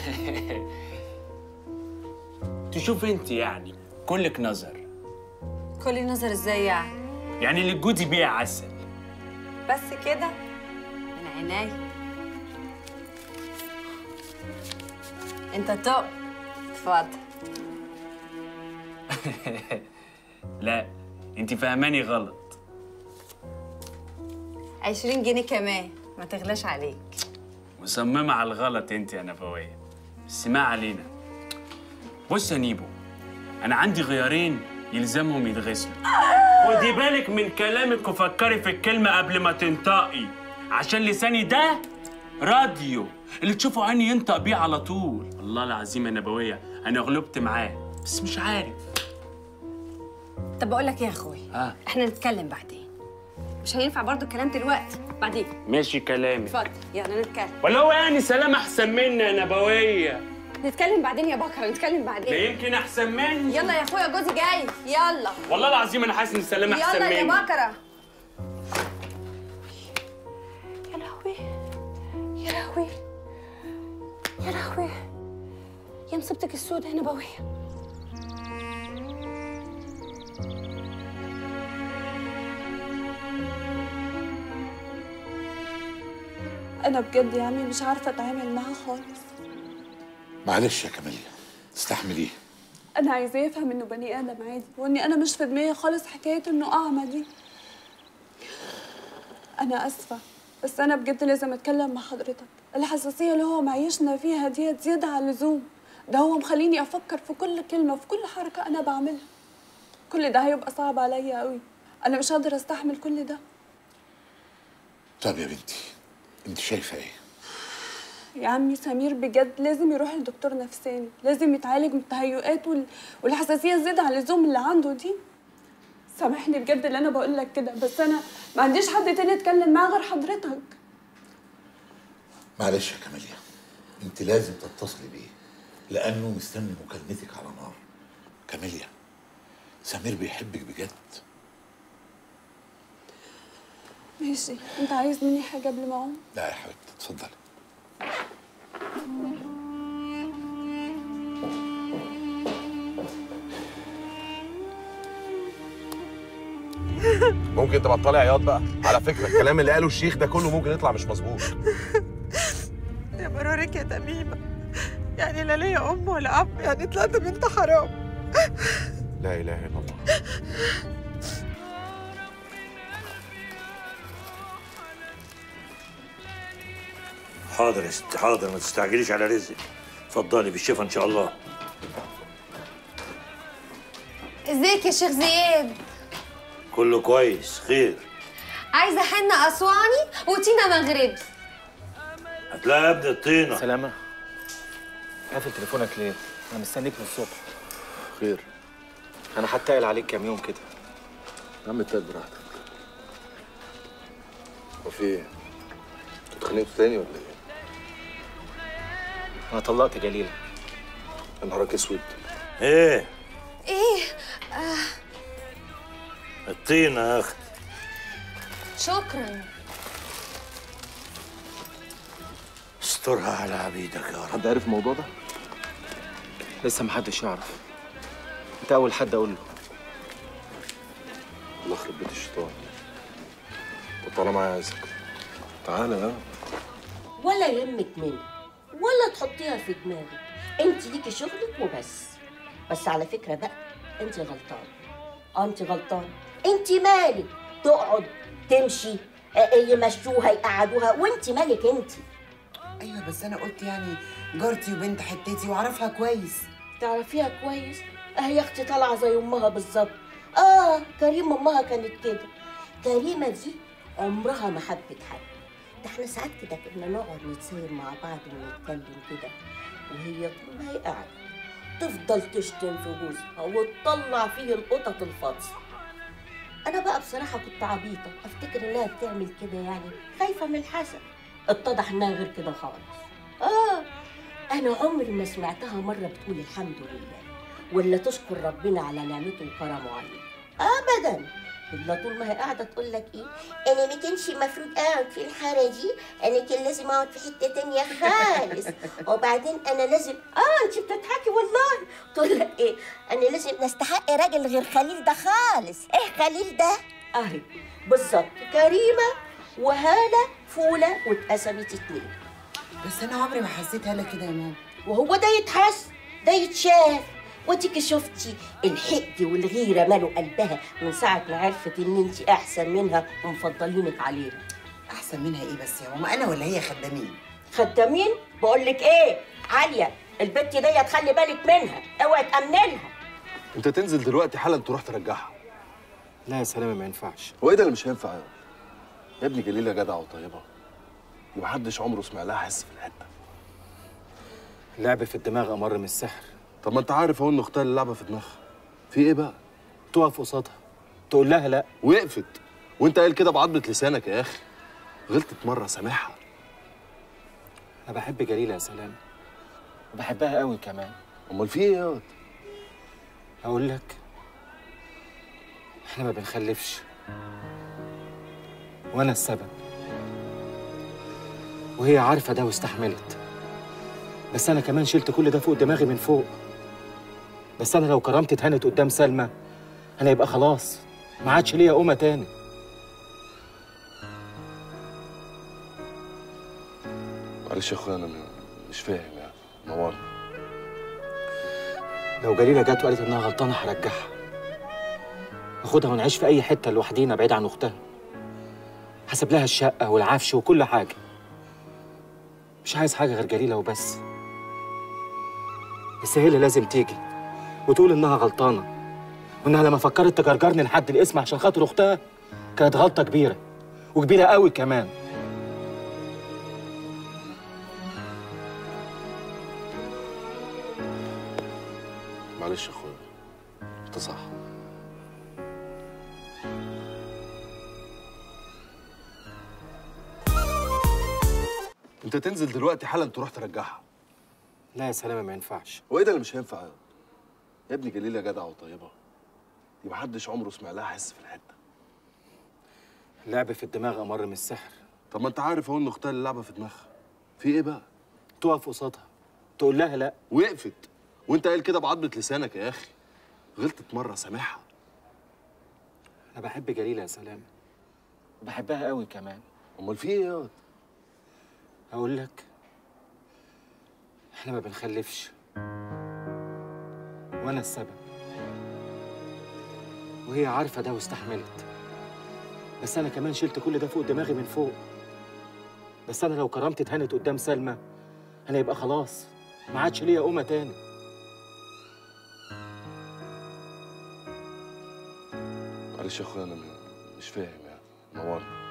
تشوف انت يعني كلك نظر. كل نظر ازاي يعني؟ يعني اللي تجودي بيه عسل. بس كده؟ من عينيا. انت تقف. اتفضل. لا انت فاهماني غلط. عشرين جنيه كمان، ما تغلاش عليك. مصممة على الغلط انت يا نبوية، بس ما علينا. بص يا نيبو، أنا عندي غيارين يلزمهم يتغسلوا. خدي بالك من كلامك وفكري في الكلمة قبل ما تنطقي، عشان لساني ده راديو اللي تشوفوا عيني ينطق بيه على طول. والله العظيم يا نبوية أنا غلبت معاه بس مش عارف. طب بقول لك ايه يا اخويا؟ اه احنا نتكلم بعدين. مش هينفع برضو الكلام دلوقتي، بعدين. ماشي كلامي. اتفضل يلا نتكلم. ولا هو يعني سلام أحسن مني يا نبوية؟ نتكلم بعدين يا بكره، نتكلم بعدين. ده يمكن أحسن مني. يلا يا اخويا جوزي جاي، يلا. والله العظيم أنا حاسس إن سلام أحسن مني. يلا يا بكره. يا لهوي يا لهوي يا لهوي يا مصيبتك السودة يا نبوية. أنا بجد يا عمي مش عارفة أتعامل معاها خالص. معلش يا كاميليا، استحمليه. أنا عايزاه يفهم إنه بني آدم عادي، وإني أنا مش في دماغي خالص حكاية إنه أعمى دي. أنا آسفة، بس أنا بجد لازم أتكلم مع حضرتك. الحساسية اللي هو معيشنا فيها ديت زيادة عن اللزوم. ده هو مخليني أفكر في كل كلمة في كل حركة أنا بعملها. كل ده هيبقى صعب عليا قوي. أنا مش هقدر أستحمل كل ده. طب يا بنتي، انت شايفه ايه؟ يا عمي سمير بجد لازم يروح لدكتور نفساني، لازم يتعالج من التهيؤات وال... والحساسيه الزياده عن اللزوم اللي عنده دي. سامحني بجد اللي انا بقول لك كده، بس انا ما عنديش حد تاني اتكلم معاه غير حضرتك. معلش يا كاميليا، انت لازم تتصلي بيه لانه مستني مكالمتك على نار. كاميليا، سمير بيحبك بجد. ماشي، انت عايز مني حاجه قبل ما اقوم؟ لا يا حبيبتي، اتفضلي. ممكن تبطلي عياط بقى؟ على فكره الكلام اللي قاله الشيخ ده كله ممكن يطلع مش مظبوط. يا مرارك يا تميمة، يعني لا ليا أم ولا أب، يعني طلعت بنت حرام. لا اله الا الله. حاضر يا ست، حاضر، ما تستعجليش على رزق. اتفضلي بالشفا ان شاء الله. ازيك يا شيخ زياد؟ كله كويس، خير. عايزه حنه اسواني وتينا مغربي. هتلاقي يا ابني الطينه. سلامة، قافل تليفونك ليه؟ انا مستنيك من الصبح. خير. انا هتقل عليك كام يوم كده. يا عم اتقل براحتك. هو في ايه؟ انتوا اتخانقتوا تاني ولا ايه؟ انا طلقت جليلة. يا نهارك اسود. ايه؟ ايه؟ آه. الطينه يا اختي. شكرا. استرها على عبيدك يا رب. حد عارف الموضوع ده؟ لسه محدش يعرف. انت اول حد اقول له. الله يخرب بيت الشيطان. طب تعالى معايا عايزك. تعالى بقى. ولا يهمك منها ولا تحطيها في دماغك، انت ليكي شغلك وبس. بس على فكره بقى انت غلطانه. اه انت غلطانه. انت مالك تقعد تمشي، آه، يمشوها يقعدوها، وانت مالك انت؟ ايوه بس انا قلت يعني جارتي وبنت حتتي واعرفها كويس. تعرفيها كويس؟ اهي يا اختي طالعه زي امها بالظبط. اه كريمه امها كانت كده. كريمه دي عمرها ما حبت حد. ده احنا ساعات كده كنا نقعد نتساير مع بعض ونتكلم كده، وهي طول ما هي قاعده تفضل تشتم في جوزها وتطلع فيه القطط الفاضيه. انا بقى بصراحه كنت عبيطه افتكر انها بتعمل كده يعني خايفه من الحسد. اتضح انها غير كده خالص. اه انا عمري ما سمعتها مره بتقول الحمد لله ولا تشكر ربنا على نعمته وكرمه عليها ابدا. الا طول ما هي قاعده تقول لك ايه، انا ما كانش المفروض اقعد في الحاره دي، انا كان لازم اقعد في حته تانيه خالص، وبعدين انا لازم اه انت بتضحكي والله. تقول لك ايه، انا لازم نستحق راجل غير خليل ده خالص. ايه خليل ده؟ اهي بالظبط كريمه وهاله فوله واتقسمت اتنين. بس انا عمري ما حسيت هاله كده يا ماما. وهو ده يتحس؟ ده يتشاف. وانتي شفتي الحقد والغيره مالوا قلبها من ساعه ما عرفت ان انتي احسن منها ومفضلينك عليها. احسن منها ايه بس يا ماما؟ انا ولا هي خدامين؟ خدامين؟ بقول لك ايه عاليه، البت دي تخلي بالك منها، اوعي تامنلها. انت تنزل دلوقتي حالا تروح ترجعها. لا يا سلامة ما ينفعش. هو ايه ده اللي مش هينفع يا يا ابني؟ جليلة جدعة وطيبة ومحدش عمره سمع لها حس في الحتة. اللعب في الدماغ امر من السحر. طب ما انت عارف اهو ان اختها اللي لعبة في دماغها. في ايه بقى؟ تقف قصادها تقول لها لا. وقفت وانت قايل كده بعضمة لسانك يا اخي. غلطت مرة سامحها. انا بحب جليلة يا سلامة، وبحبها قوي كمان. امال في ايه يا واد؟ هقول لك، احنا ما بنخلفش وانا السبب، وهي عارفه ده واستحملت. بس انا كمان شلت كل ده فوق دماغي من فوق. بس انا لو كرامتي اتهنت قدام سلمى انا يبقى خلاص ما عادش ليا قومه تاني. معلش يا اخويا انا مش فاهم يعني. نورني. لو جليله جت وقالت انها غلطانه هرجعها، اخدها ونعيش في اي حته لوحدينا بعيد عن اختها. هسيب لها الشقه والعفش وكل حاجه. مش عايز حاجه غير جليله وبس. بس هي اللي لازم تيجي وتقول انها غلطانه، وانها لما فكرت تجرجرني لحد الاسم عشان خاطر اختها كانت غلطه كبيره وكبيره قوي كمان. معلش يا اخويا، انت صح. انت تنزل دلوقتي حالا تروح ترجعها. لا يا سلامه ما ينفعش. وايه ده اللي مش هينفع؟ يا ابني جليله جدعه وطيبه، دي محدش عمره سمع لها حس في الحته. اللعب في الدماغ امر من السحر. طب ما انت عارف اهو ان اختها اللي لعبه في دماغها. في ايه بقى؟ تقف قصادها تقول لها لا. وقفت وانت قايل كده بعضمه لسانك يا اخي. غلطت مره سامحها. انا بحب جليله يا سلامه، بحبها قوي كمان. امال في ايه ياض؟ هقول لك، احنا ما بنخلفش وانا السبب، وهي عارفه ده واستحملت، بس انا كمان شلت كل ده فوق دماغي من فوق. بس انا لو كرامتي اتهنت قدام سلمى انا يبقى خلاص ما عادش ليا قومه تاني. معلش يا اخويا انا مش فاهم يعني، نورني.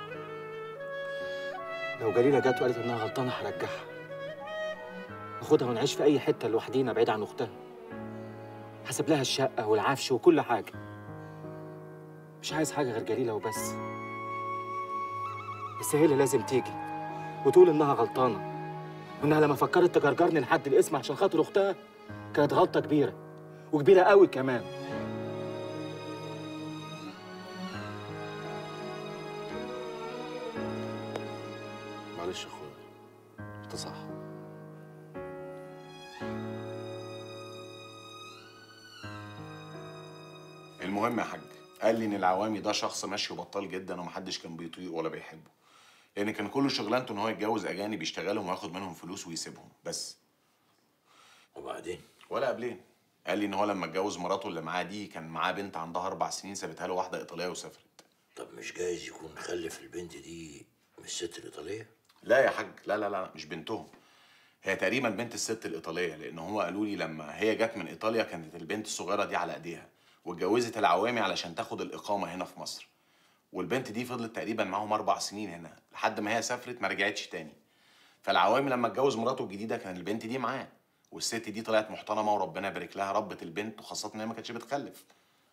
لو جليله جت وقالت انها غلطانه هرجعها، ناخدها ونعيش في اي حته لوحدينا بعيد عن اختها. هسيب لها الشقه والعفش وكل حاجه، مش عايز حاجه غير جليله وبس. بس هي اللي لازم تيجي وتقول انها غلطانه، وانها لما فكرت تجرجرني لحد الاسم عشان خاطر اختها كانت غلطه كبيره وكبيره قوي كمان. معلش يا اخويا انت صح. المهم يا حاج، قال لي ان العوامي ده شخص ماشي وبطال جدا ومحدش كان بيطيقه ولا بيحبه، لان كان كل شغلانته ان هو يتجوز اجانب يشتغلهم وياخد منهم فلوس ويسيبهم بس. وبعدين؟ ولا قبلين. قال لي ان هو لما اتجوز مراته اللي معاه دي كان معاه بنت عندها اربع سنين سابتها له واحده ايطاليه وسافرت. طب مش جايز يكون خلف البنت دي من الست الايطاليه؟ لا يا حاج، لا لا لا مش بنتهم، هي تقريبا بنت الست الايطاليه، لان هو قالوا لي لما هي جت من ايطاليا كانت البنت الصغيره دي على ايديها واتجوزت العوامي علشان تاخد الاقامه هنا في مصر، والبنت دي فضلت تقريبا معاهم اربع سنين هنا لحد ما هي سافرت ما رجعتش تاني. فالعوامي لما اتجوز مراته الجديده كان البنت دي معاه، والست دي طلعت محترمه وربنا يبارك لها ربت البنت، وخاصه ان هي ما كانتش بتخلف.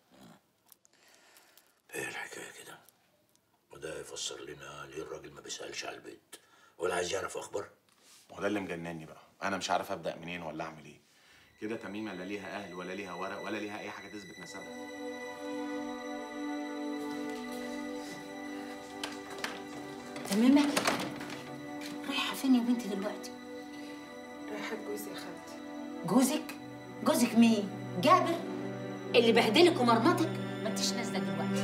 ايه الحكايه كده؟ وده يفسر لنا ليه الراجل ما بيسالش على البيت ولا عايز يعرف اخبار؟ ما هو ده اللي مجنني بقى، انا مش عارف ابدا منين ولا اعمل ايه. كده تميمه لا ليها اهل ولا ليها ورق ولا ليها اي حاجه تثبت نسبها. تميمه رايحه فين يا بنتي دلوقتي؟ رايحه لجوزي يا خالتي. جوزك؟ جوزك مين؟ جابر اللي بهدلك ومرمطك؟ ما انتش نازله دلوقتي.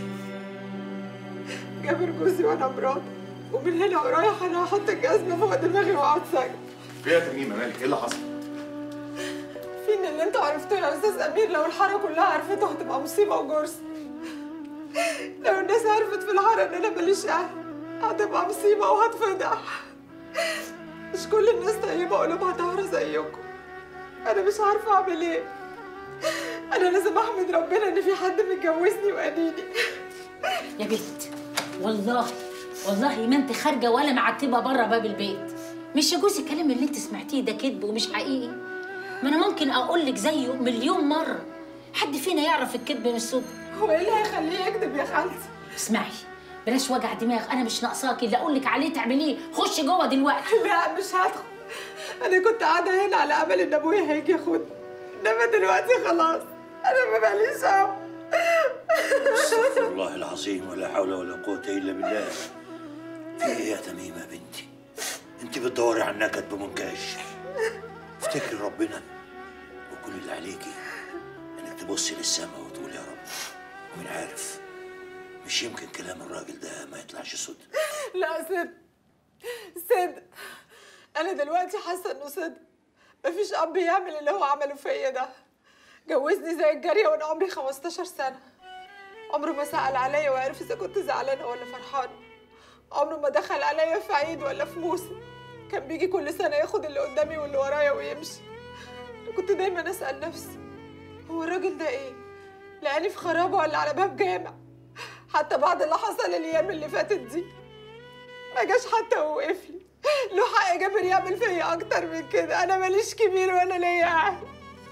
جابر جوزي وانا مراته، ومن هنا ورايح انا هحط الجزمه فوق دماغي واقعد ساكت. في يا تميمه مالك؟ ايه اللي حصل؟ فين اللي انتوا عرفتوه يا استاذ امير؟ لو الحاره كلها عرفته هتبقى مصيبه وجرس. لو الناس عرفت في الحاره ان انا ماليش اهل هتبقى مصيبه وهتفضح. مش كل الناس طيبه قلوبها طاهره زيكم. انا مش عارفه اعمل ايه. انا لازم احمد ربنا ان في حد متجوزني وقانيني. يا بنت والله والله ما انت خارجه ولا معتبه بره باب البيت. مش يجوز الكلام اللي انت سمعتيه ده كذب ومش حقيقي؟ ما انا ممكن اقول لك زيه مليون مره. حد فينا يعرف الكذب من الصدق؟ هو ايه اللي هيخليه يكذب يا خالتي؟ اسمعي بلاش وجع دماغ، انا مش ناقصاكي اللي اقول لك عليه تعمليه. خشي جوه دلوقتي. لا مش هدخل، انا كنت قاعده هنا على امل ان ابويا هيجي ياخدني، انما دلوقتي خلاص انا ما بقاليش هم. استغفر الله العظيم ولا حول ولا قوه الا بالله. في ايه يا تميمه بنتي؟ انت بتدوري على النكد بمنكاش. افتكري ربنا وكل اللي عليكي انك تبصي للسماء وتقولي يا رب. ومين عارف مش يمكن كلام الراجل ده ما يطلعش صدق. لا صدق صدق، انا دلوقتي حاسه انه صدق. مفيش اب يعمل اللي هو عمله فيا ده. جوزني زي الجاريه وانا عمري خمستاشر سنه. عمره ما سأل عليا وعرف اذا كنت زعلانه ولا فرحانه. عمره ما دخل عليا في عيد ولا في موسم. كان بيجي كل سنه ياخد اللي قدامي واللي ورايا ويمشي. انا كنت دايما اسال نفسي هو الراجل ده ايه؟ لقاني في خرابه ولا على باب جامع؟ حتى بعد اللي حصل الايام اللي فاتت دي ما جاش حتى ووقف لي. له حق جابر يعمل فيا اكتر من كده. انا ماليش كبير ولا ليا اهل.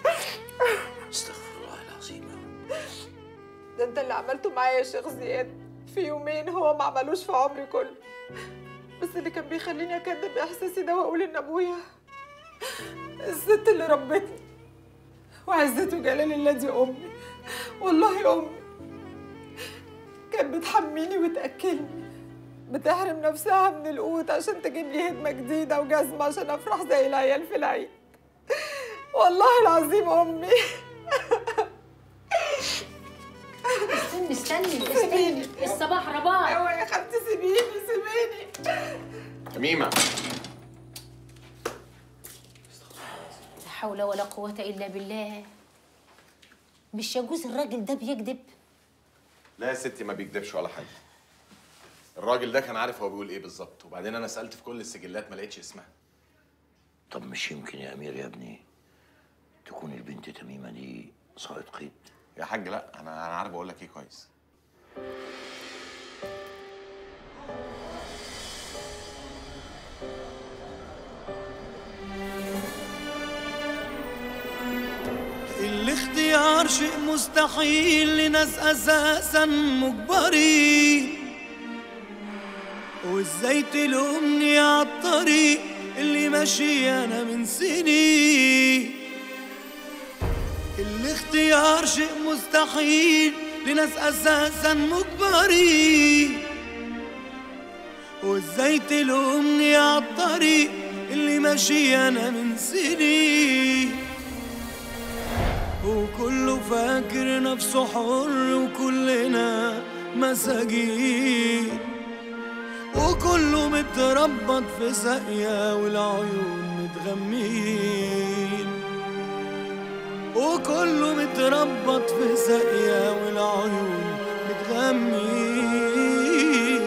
استغفر الله العظيم يا رب. ده انت اللي عملته معايا يا شيخ زياد في يومين هو ما عملوش في عمري كله. بس اللي كان بيخليني اكذب احساسي ده واقول ان ابويا الست اللي ربتني وعزته جلال الله دي امي، والله امي كانت بتحميني وتاكلني، بتحرم نفسها من القوت عشان تجيب لي هدمه جديده وجزمه عشان افرح زي العيال في العيد. والله العظيم امي. استني استني استني الصباح رباح. اوعي يا خالتي سيبيني سيبيني. تميمة، لا حول ولا قوة إلا بالله. مش يجوز الراجل ده بيكذب؟ لا يا ستي ما بيكدبش ولا حاجه. الراجل ده كان عارف هو بيقول ايه بالظبط، وبعدين انا سالت في كل السجلات ما لقيتش اسمها. طب مش يمكن يا امير يا ابني تكون البنت تميمه دي صايد قيد؟ يا حاج لا، انا انا عارف اقول لك ايه كويس. الاختيار شيء مستحيل لناس اساسا مجبرين، وازاي تلومني عالطريق اللي ماشي انا من سنين. الاختيار شيء مستحيل لناس اساسا مجبرين، وازاي تلومني عالطريق اللي ماشي انا من سنين. وكله فاكر نفسه حر وكلنا مساجين، وكله متربط في ساقية والعيون متغمين، وكله متربط في ساقية والعيون متغمين.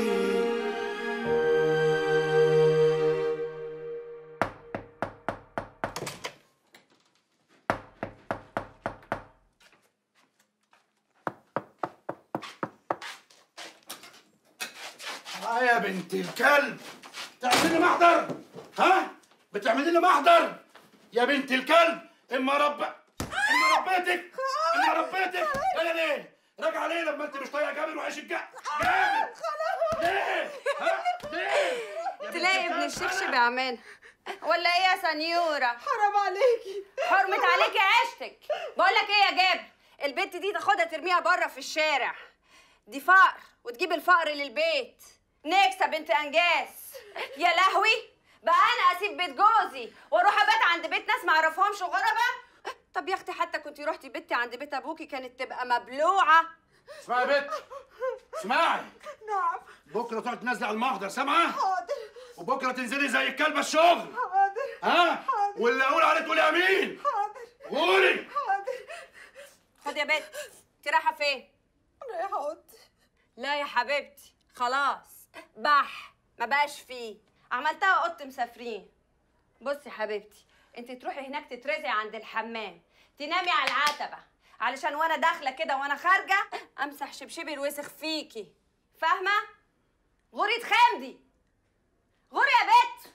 اه يا بنت الكلب، تعملي محضر؟ ها؟ بتعملي لي محضر يا بنت الكلب؟ اما رب اما ربيتك اما ربيتك انا ليه؟ راجعه ليه لما انت مش طايقه جابر وعيش الجا جابر؟ ليه؟ ها؟ ليه؟ تلاقي ابن الشيخ بعمان ولا ايه يا سنيوره؟ حرام عليكي. حرمت عليكي عيشتك. بقول لك ايه يا جابر، البنت دي تاخدها ترميها بره في الشارع، دي فقر وتجيب الفقر للبيت. نكسه بنت انجاز. يا لهوي، بقى انا اسيب بيت جوزي واروح ابات عند بيت ناس ما اعرفهمش غربة؟ طب يا اختي حتى كنتي رحتي بيتي عند بيت ابوكي كانت تبقى مبلوعه. اسمعي يا بنت، اسمعي. نعم. بكره تقعد تنزلي على المحضر، سامعه؟ حاضر. وبكره تنزلي زي الكلبه الشغل. حاضر. ها؟ حاضر. واللي اقول عليه تقولي امين. حاضر. قولي. حاضر. خد يا بنت، انت رايحه فين؟ رايحه اوضتي. لا يا حبيبتي خلاص، بح ما بقاش فيه، عملتها اوضه مسافرين. بصي يا حبيبتي، انت تروحي هناك تترزعي عند الحمام، تنامي على العتبه علشان وانا داخله كده وانا خارجه امسح شبشبي الوسخ فيكي، فاهمه؟ غوري تخمدي، غوري يا بت.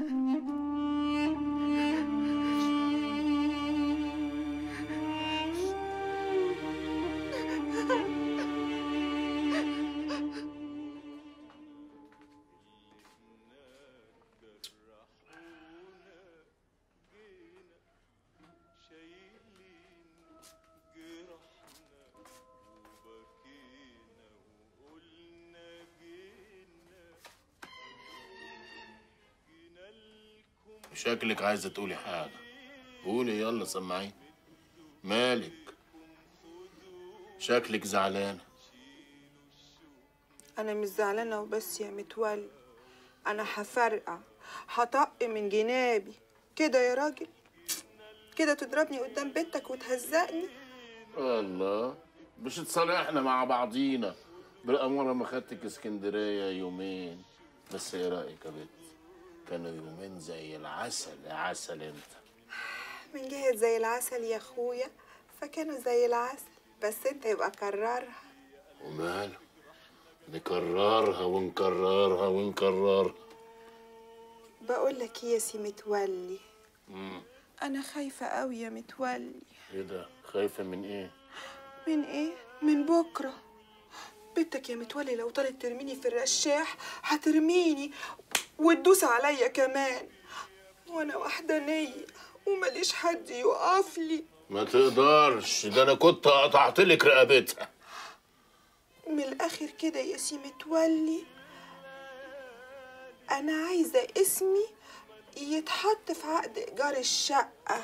شكلك عايزة تقولي حاجة، قولي يلا سمعيني. مالك؟ شكلك زعلانة. أنا مش زعلانة وبس يا متولي، أنا هفرقع، هطق من جنابي كده يا راجل. كده تضربني قدام بنتك وتهزقني؟ الله، مش تصالحنا مع بعضينا بالأمارة ما خدتك اسكندرية يومين. بس ايه رأيك يا بنت؟ كانوا يومين زي العسل يا عسل انت. من جهة زي العسل يا اخويا، فكانوا زي العسل، بس انت يبقى كررها. وماله؟ نكررها ونكررها ونكررها. بقول لك ايه يا سي متولي، مم. انا خايفه قوي يا متولي. ايه ده؟ خايفه من ايه؟ من ايه؟ من بكره. بنتك يا متولي لو طلعت ترميني في الرشاح هترميني وتدوس عليا كمان، وانا وحدانيه ومليش حد يقف لي. ما تقدرش، ده انا كنت قطعت لك رقبتها. من الاخر كده يا سي متولي، انا عايزه اسمي يتحط في عقد ايجار الشقه.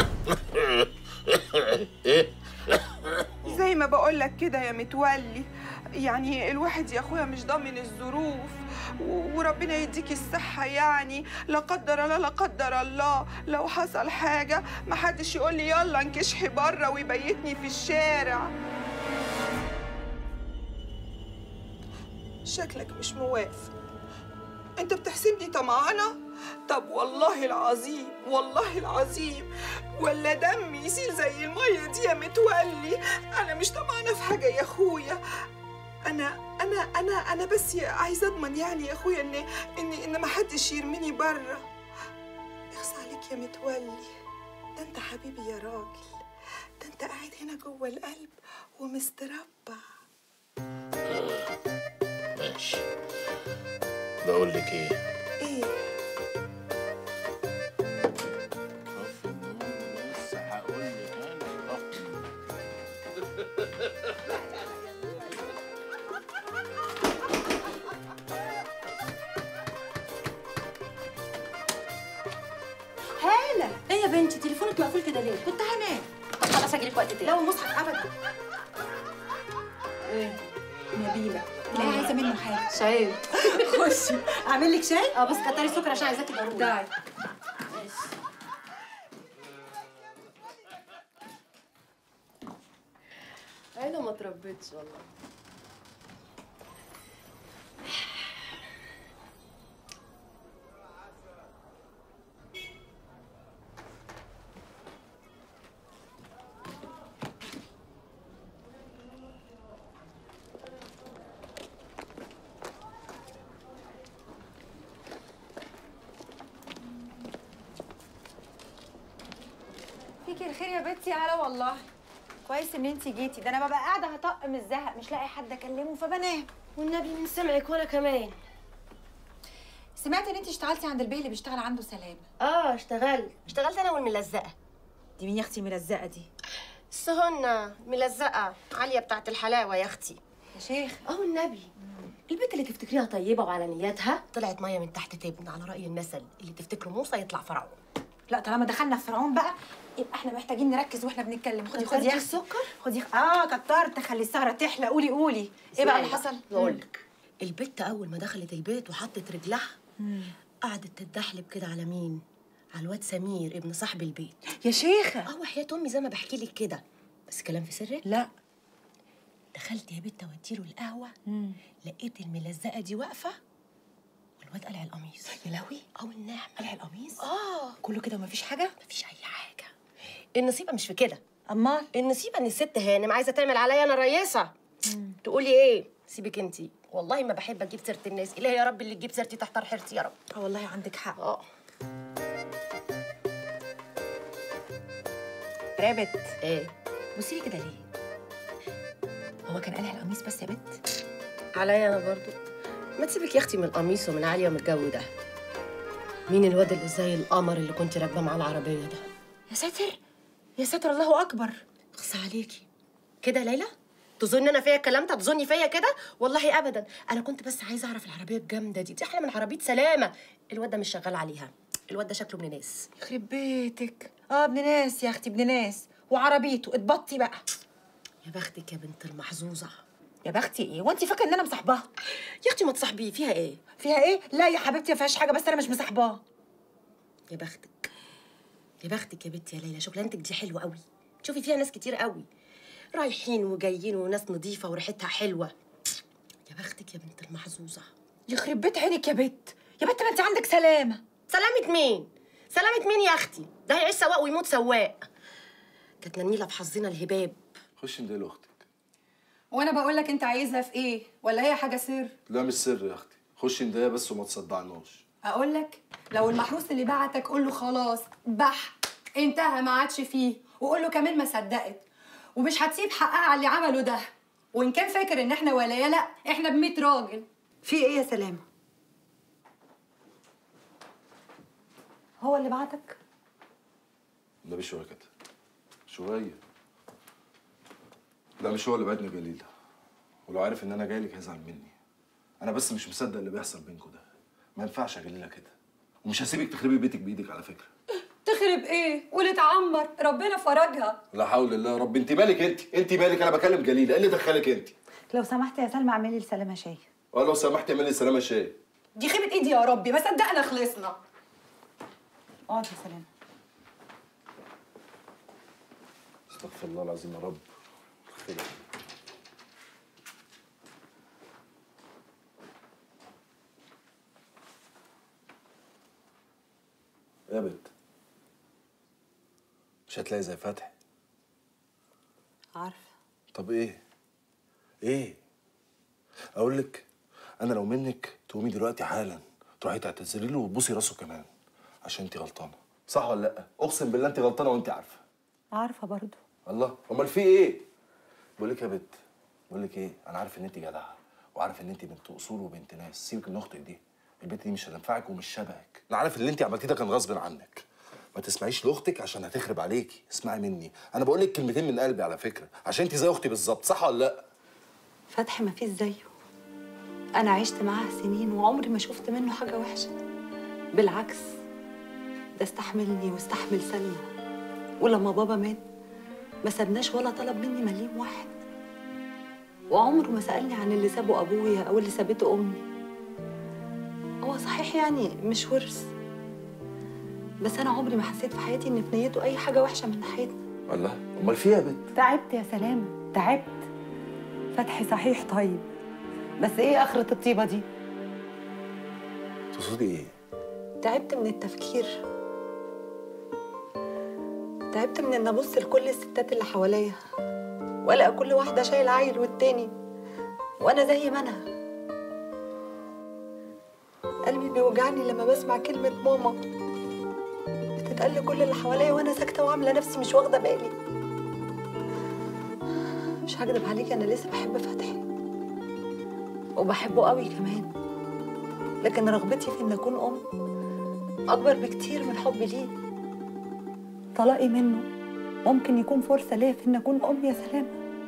ايه؟ زي ما بقولك كده يا متولي، يعني الواحد يا اخويا مش ضامن الظروف، وربنا يديكي الصحة، يعني لا قدر الله لا قدر الله لو حصل حاجة محدش يقول لي يلا انكشحي بره ويبيتني في الشارع. شكلك مش موافق. انت بتحسبني طمعانة؟ طب والله العظيم والله العظيم ولا دمي يسيل زي المية دي يا متولي، انا مش طمعانة في حاجة يا اخويا. انا انا انا انا بس عايزه اضمن يعني يا اخويا ان ان ان ما حدش يرميني بره. اخص عليك يا متولي، ده انت حبيبي يا راجل، ده انت قاعد هنا جوه القلب ومستربع. ماشي. بقول لك ايه؟ ايه؟ طفي النور بس، هقول لك انا طفي. هالة، ايه يا بنتي تليفونك مقفول كده ليه؟ كنت هنام. طب خلاص اجيلك وقت تاني. لا والمصحف ابدا. ايه؟ نبيلة، لا عايزة منه حاجة. شاي. خشي، أعمل لك شاي؟ اه بس كتري سكر عشان عايزاكي ضروري. تعالي. عيلة ما تربتش والله. فيكي الخير يا بنتي. على والله كويس ان انتي جيتي، ده انا ببقى قاعده هطق من الزهق مش لاقي حد اكلمه فبنام. والنبي من سمعك وانا كمان. سمعت ان انتي اشتغلتي عند البيه اللي بيشتغل عنده سلامه. اه اشتغلت اشتغلت انا والملزقه. دي مين يا اختي ملزقه دي؟ السهنة ملزقه عاليه بتاعت الحلاوه يا اختي. يا شيخ اه والنبي البنت اللي تفتكريها طيبه وعلى نياتها طلعت ميه من تحت تبن، على راي المثل اللي تفتكره موسى يطلع فرعون. لا طالما دخلنا في فرعون بقى يبقى احنا محتاجين نركز واحنا بنتكلم. خدي خدي يا السكر. خدي خ... اه كترت خلي السهره تحلى. قولي قولي ايه بقى اللي حصل؟ بقول لك البت اول ما دخلت البيت وحطت رجلها قعدت تتدحلب كده على مين؟ على الواد سمير ابن صاحب البيت. يا شيخه اه وحياة امي زي ما بحكي لك كده، بس كلام في سرك؟ لا. دخلت يا بت اوديله القهوه لقيت الملزقه دي واقفه والواد قلع القميص. يا لهوي. اه والنعم قلع القميص؟ اه كله كده ومفيش حاجه؟ مفيش اي حاجه. النصيبه مش في كده. امال النصيبه ان الست هانم عايزه تعمل عليا انا ريسه. تقولي ايه؟ سيبك انتي، والله ما بحب اجيب سيره الناس. الهي يا رب اللي تجيب سيرتي تحتار حيرتي يا رب. اه والله عندك حق. اه رابط ايه؟ بصي لي كده ليه؟ هو كان قلع القميص بس يا بت؟ عليا انا برضو. ما تسيبك يا اختي من القميص ومن عاليه ومن الجو ده. مين الواد اللي زي القمر اللي كنت راكبه معاه العربيه ده؟ يا ساتر يا ساتر الله اكبر. اخصى عليكي كده يا ليلى؟ تظن انا فيا الكلام ده؟ تظني فيا كده؟ والله ابدا. انا كنت بس عايزه اعرف العربيه الجامده دي دي احلى من عربيه سلامه. الواد ده مش شغال عليها، الواد ده شكله ابن ناس. يخرب بيتك. اه ابن ناس يا اختي ابن ناس وعربيته. اتبطي بقى. يا بختك يا بنت المحظوظه. يا بختي ايه؟ وانت فاكره ان انا مصاحباها؟ يا اختي ما تصاحبيه، فيها ايه؟ فيها ايه؟ لا يا حبيبتي ما فيهاش حاجه بس انا مش مصاحباها. يا بختك يا بختك يا بنتي يا ليلى، شغلانتك دي حلوه قوي. شوفي فيها ناس كتير قوي رايحين وجايين وناس نظيفه وريحتها حلوه. يا بختك يا بنت المحظوظه. يخرب بيت عينك يا بت. يا بت ما انت عندك سلامه. سلامه مين؟ سلامه مين يا اختي؟ ده هيعيش سواق ويموت سواق. كانت ننيله في حظنا الهباب. خش ندعي لاختك. وانا بقول لك انت عايزها في ايه؟ ولا هي حاجه سر؟ لا مش سر يا اختي، خش ندعيها بس وما تصدعناش. اقول لك لو المحروس اللي بعتك قول له خلاص بح انتهى ما عادش فيه، وقول له كمان ما صدقت ومش هتسيب حقها على اللي عمله ده. وان كان فاكر ان احنا ولايا، لا احنا بمية راجل. في ايه يا سلامه؟ هو اللي بعتك؟ ده مش شويه كده شويه. لا مش هو اللي بعتني جليله، ولو عارف ان انا جاي لك هيزعل مني. انا بس مش مصدق اللي بيحصل بينكم ده. ما ينفعش يا جليله كده، ومش هسيبك تخربي بيتك بايدك على فكره. تخرب ايه؟ واللي اتعمر ربنا فرجها. لا حول الله يا رب. انت مالك انت؟ انت مالك؟ انا بكلم جليله، ايه اللي دخلك انت؟ لو سمحت يا سلمى اعملي لسلامه شاي. اه لو سمحت اعملي لي سلامه شاي. دي خيبه ايدي يا ربي، ما صدقنا خلصنا. اقعد يا سلامه. استغفر الله العظيم يا رب. خير. يا بنت مش هتلاقي زي فتحي. عارفه. طب ايه؟ ايه؟ اقول لك انا لو منك تقومي دلوقتي حالا تروحي تعتذري له وتبوسي راسه كمان، عشان انت غلطانه. صح ولا لا؟ اقسم بالله انت غلطانه وانت عارفه. عارفه برضه. الله، امال في ايه؟ بقول لك يا بنت، بقول لك ايه، انا عارف ان انت جدعه وعارف ان انت بنت اصول وبنت ناس. سيبك من اختك دي، البنت دي مش هتنفعك ومش شبهك. انا عارف اللي انت عملتيه ده كان غصب عنك. ما تسمعيش لاختك عشان هتخرب عليكي. اسمعي مني، انا بقول لك كلمتين من قلبي على فكره، عشان انت زي اختي بالظبط. صح ولا لا؟ فتحي ما فيش زيه. انا عشت معاه سنين وعمري ما شفت منه حاجه وحشه. بالعكس، ده استحملني واستحمل سلمى، ولما بابا مات ما سابناش ولا طلب مني مليم واحد، وعمره ما سالني عن اللي سابه ابويا او اللي سابته امي. هو صحيح يعني مش ورث، بس انا عمري ما حسيت في حياتي ان في نيته اي حاجه وحشه من ناحيتنا. الله، امال في ايه يا بنت؟ تعبت يا سلامه، تعبت. فتحي صحيح طيب، بس ايه اخرة الطيبه دي؟ تقصدي ايه؟ تعبت من التفكير، تعبت من ان ابص لكل الستات اللي حواليا والاقي كل واحده شايله عيل والتاني وانا زي ما انا. قلبي بيوجعني لما بسمع كلمه ماما بتتقال لكل اللي حواليا وانا ساكته وعامله نفسي مش واخده بالي. مش هكدب عليكي، انا لسه بحب فتحي وبحبه قوي كمان، لكن رغبتي في ان اكون ام اكبر بكتير من حبي ليه. طلاقي منه ممكن يكون فرصه ليا في ان اكون ام يا سلامه.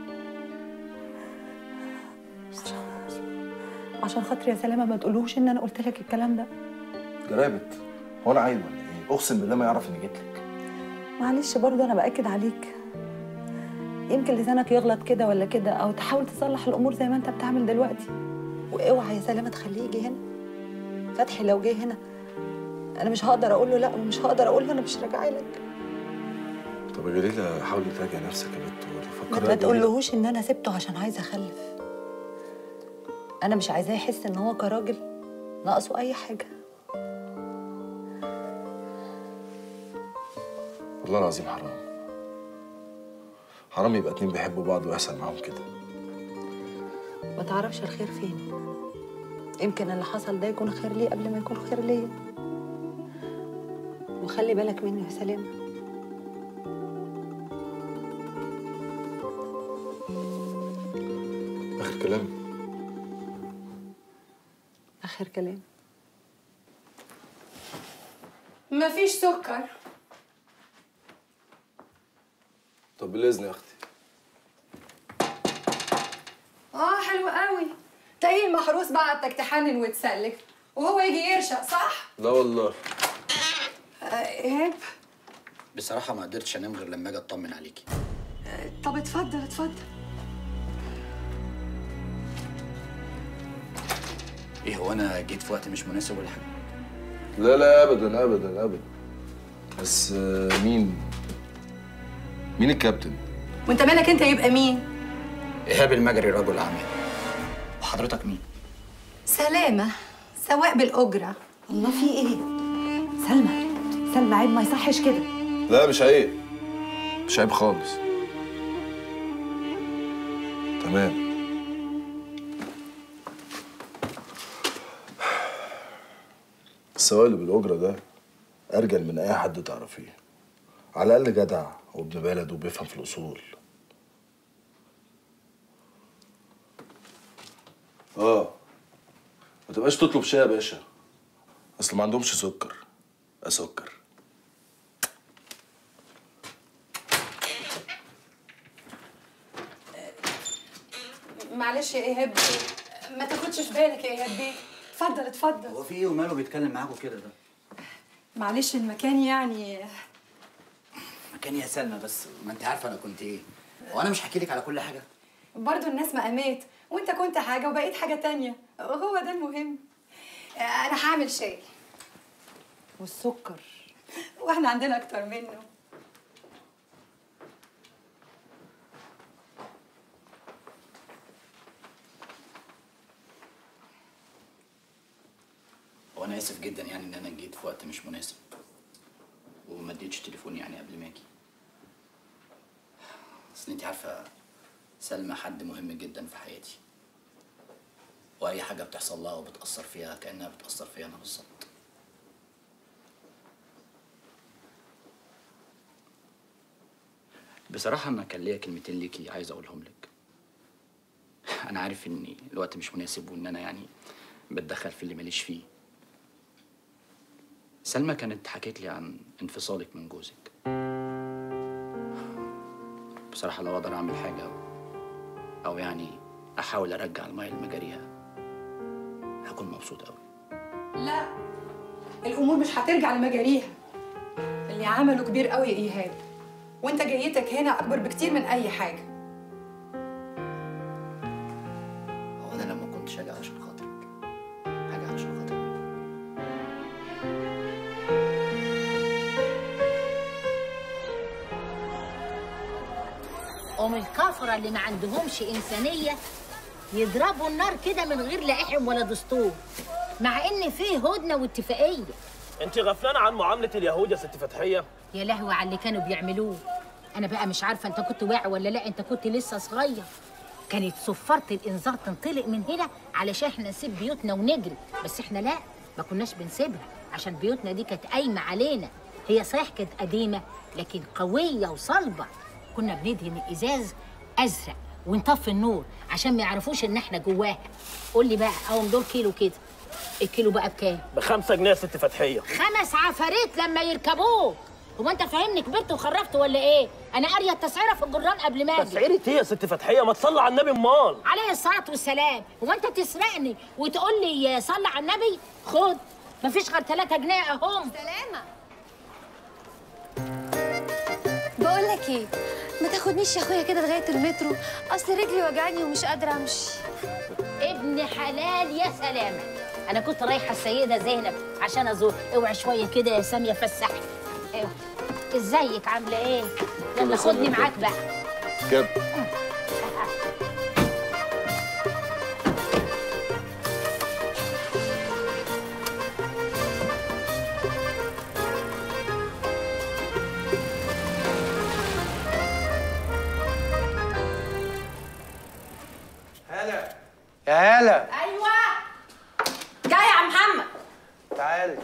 عشان خاطري يا سلامه ما تقولوش ان انا قلت لك الكلام ده. جرابت، هو انا عيل ولا ايه؟ اقسم بالله ما يعرف اني جيت لك. معلش برضه انا باكد عليك، يمكن لسانك يغلط كده ولا كده، او تحاول تصلح الامور زي ما انت بتعمل دلوقتي. واوعى يا سلامه تخليه يجي هنا. فتحي لو جه هنا انا مش هقدر اقول له لا، ومش هقدر اقول له انا مش راجعه لك. طب يا جليله حاولي تراجعي نفسك يا بنت وفكري. ما تقولهوش ان انا سبته عشان عايزه اخلف. انا مش عايزاه يحس ان هو كراجل ناقصه اي حاجه. والله العظيم حرام، حرام يبقى اتنين بيحبوا بعض ويحصل معاهم كده. ما تعرفش الخير فين، يمكن اللي حصل ده يكون خير ليه قبل ما يكون خير ليا. وخلي بالك منه يا سلامه. اخر كلام. اخر كلام. مفيش سكر. طب بالاذن يا اختي. اه حلو قوي. تلاقيه المحروس بعتك تحنن وتسلك وهو يجي يرشق، صح؟ لا والله. آه ايهاب، بصراحة ما قدرتش انام غير لما اجي اطمن عليكي. آه طب اتفضل اتفضل. ايه هو انا جيت في وقت مش مناسب ولا حاجة؟ لا لا ابدا ابدا ابدا. بس آه، مين؟ مين الكابتن؟ وانت مالك انت يبقى مين؟ ايهاب المجري رجل اعمال. وحضرتك مين؟ سلامة، سواق بالأجرة. الله في ايه؟ سلمى، سلمى عيب، ما يصحش كده. لا مش عيب، مش عيب خالص. تمام. السواق اللي بالأجرة ده أرجل من أي حد تعرفيه، على الاقل جدع وابن بلد وبيفهم في الاصول. اه ما تبقاش تطلب شاي يا باشا، اصل ما عندهمش سكر. اسكر. معلش يا ايهاب، ما تاخدش في بالك يا ايهاب بيه. اتفضل اتفضل. هو في ايه وماله بيتكلم معاكوا كده ده؟ معلش المكان يعني. مكان يا سلمى، بس ما انت عارفه انا كنت ايه. هو انا مش هحكي لك على كل حاجه؟ برضه الناس مقامات، وانت كنت حاجه وبقيت حاجه تانية، هو ده المهم. انا هعمل شاي والسكر، واحنا عندنا اكتر منه. وانا اسف جدا يعني ان انا جيت في وقت مش مناسب وما اديتش تليفوني يعني قبل ما اجي. اصل انت عارفه سلمى حد مهم جدا في حياتي، واي حاجه بتحصل لها وبتاثر فيها كانها بتاثر فيا انا بالظبط. بصراحه انا كان ليا كلمتين ليكي عايز اقولهم لك. انا عارف ان الوقت مش مناسب وان انا يعني بتدخل في اللي ماليش فيه. سلمى كانت حكيت لي عن انفصالك من جوزك. بصراحة لو أقدر أعمل حاجة أو, أو يعني أحاول أرجع المية لمجاريها هكون مبسوط أوي. لا، الامور مش هترجع لمجاريها. اللي عمله كبير قوي يا ايهاب، وانت جيتك هنا اكبر بكتير من اي حاجه. هو أنا لما كنتش هاجي علشان خاطرك هاجي علشان خاطرك. ام الكفره اللي ما عندهمش انسانيه يضربوا النار كده من غير لا احم ولا دستور، مع ان فيه هدنه واتفاقيه. انت غفلانه عن معامله اليهود يا ست فتحيه. يا لهوي على اللي كانوا بيعملوه. انا بقى مش عارفه انت كنت واعي ولا لا، انت كنت لسه صغير. كانت صفاره الانذار تنطلق من هنا علشان احنا نسيب بيوتنا ونجري، بس احنا لا، ما كناش بنسيبها عشان بيوتنا دي كانت قايمه علينا. هي صحيح كانت قديمه لكن قويه وصلبه. كنا بندهن الازاز ازرق ونطفي النور عشان ما يعرفوش ان احنا جواها. قول لي بقى، اهم دول كيلو كده، الكيلو بقى بكام؟ بخمسة جنيه يا ست فتحيه. خمس عفاريت لما يركبوه. هو انت فاهمني كبرت وخرفت ولا ايه؟ انا قاريه التسعيره في الجران قبل ما اجي. تسعيره ايه يا ست فتحيه؟ ما تصلي على النبي امال. عليه الصلاه والسلام. هو انت تسرقني وتقول لي صلي على النبي؟ خد، مفيش غير ثلاثة جنيه اهم. سلامه. بقول لك ايه، ما تاخدنيش يا اخويا كده لغايه المترو، اصل رجلي وجعاني ومش قادره امشي. ابن حلال يا سلامه. انا كنت رايحه السيده زينب عشان ازور. اوعي شويه كده يا ساميه فسحي. اوعي. ازيك عامله ايه؟ يلا خدني معاك بقى. كده هلا يا هلا. ايوه جاي يا عم محمد. تعالي،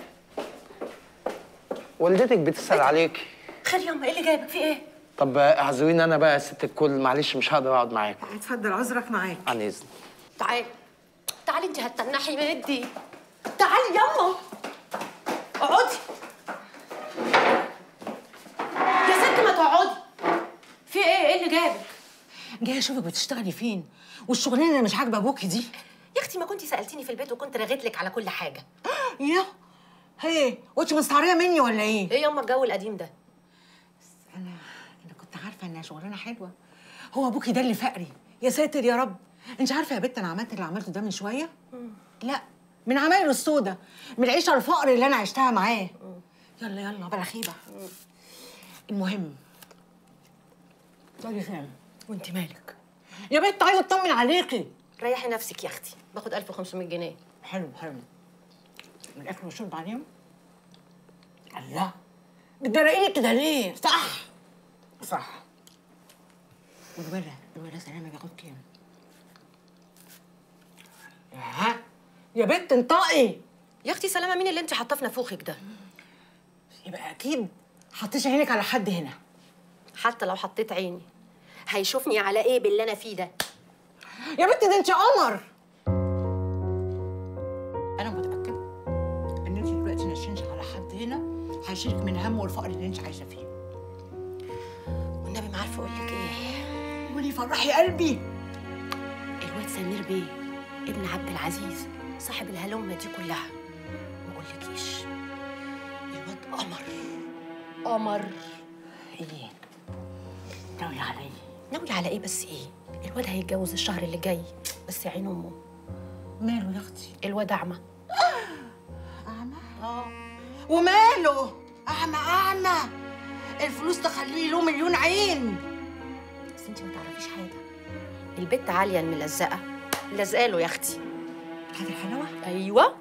والدتك بتسأل عليكي. خير ياما، ايه اللي جايبك؟ في ايه؟ طب اعذريني انا بقى يا ست الكل، معلش مش هقدر اقعد معاك. اتفضل، عذرك معاك. عن اذن. تعالي تعالي، انت هتتنحي مدي. تعالي ياما اقعدي يا ست، ما تقعدي. في ايه؟ ايه اللي جابك؟ جايه اشوفك بتشتغلي فين، والشغلانه اللي مش عاجبه ابوكي دي. يا اختي ما كنتي سالتيني في البيت وكنت رغيت لك على كل حاجه. يا هي وانت مستعريه مني ولا ايه؟ ايه ياما الجو القديم ده؟ انا انا كنت عارفه انها شغلانه حلوه. هو ابوكي ده اللي فقري، يا ساتر يا رب. انت عارفه يا بت انا عملت اللي عملته ده من شويه؟ مم. لا، من عمايل السودا، من العيشه الفقر اللي انا عشتها معاه. يلا يلا بلا خيبه. المهم طيب خام، وانت مالك يا بت؟ عايزه اطمن عليكي. ريحي نفسك يا اختي، باخد ألف وخمسمية جنيه. حلو حلو. الاكل والشرب عليهم. الله، بتضايقيني كده ليه؟ صح صح. والولد الولد سلامه بياخد كام؟ يا يا بت انطقي. يا اختي سلامه، مين اللي انت حاطاه في نافوخك ده؟ يبقى اكيد حطيش عينك على حد هنا. حتى لو حطيت عيني هيشوفني على ايه باللي انا فيه ده؟ يا بنتي ده انت قمر. انا متاكده ان انت دلوقتي نشنش على حد هنا هيشيلك من الهم والفقر اللي انت عايشه فيه. والنبي ما عارفه اقول لك ايه. قولي فرحي قلبي. الواد سمير بيه ابن عبد العزيز صاحب الهلومه دي كلها، ما اقولكيش الواد قمر قمر. ايه ناوي على ايه؟ ناوي على ايه بس ايه؟ الواد هيتجوز الشهر اللي جاي، بس يا عين امه. ماله يا اختي؟ الواد اعمى. اعمى؟ اه وماله؟ اعمى اعمى، الفلوس تخليه له مليون عين. بس انت ما تعرفيش حاجه، البت عاليه الملزقه لازقه له يا اختي. هذه الحلاوه؟ ايوه.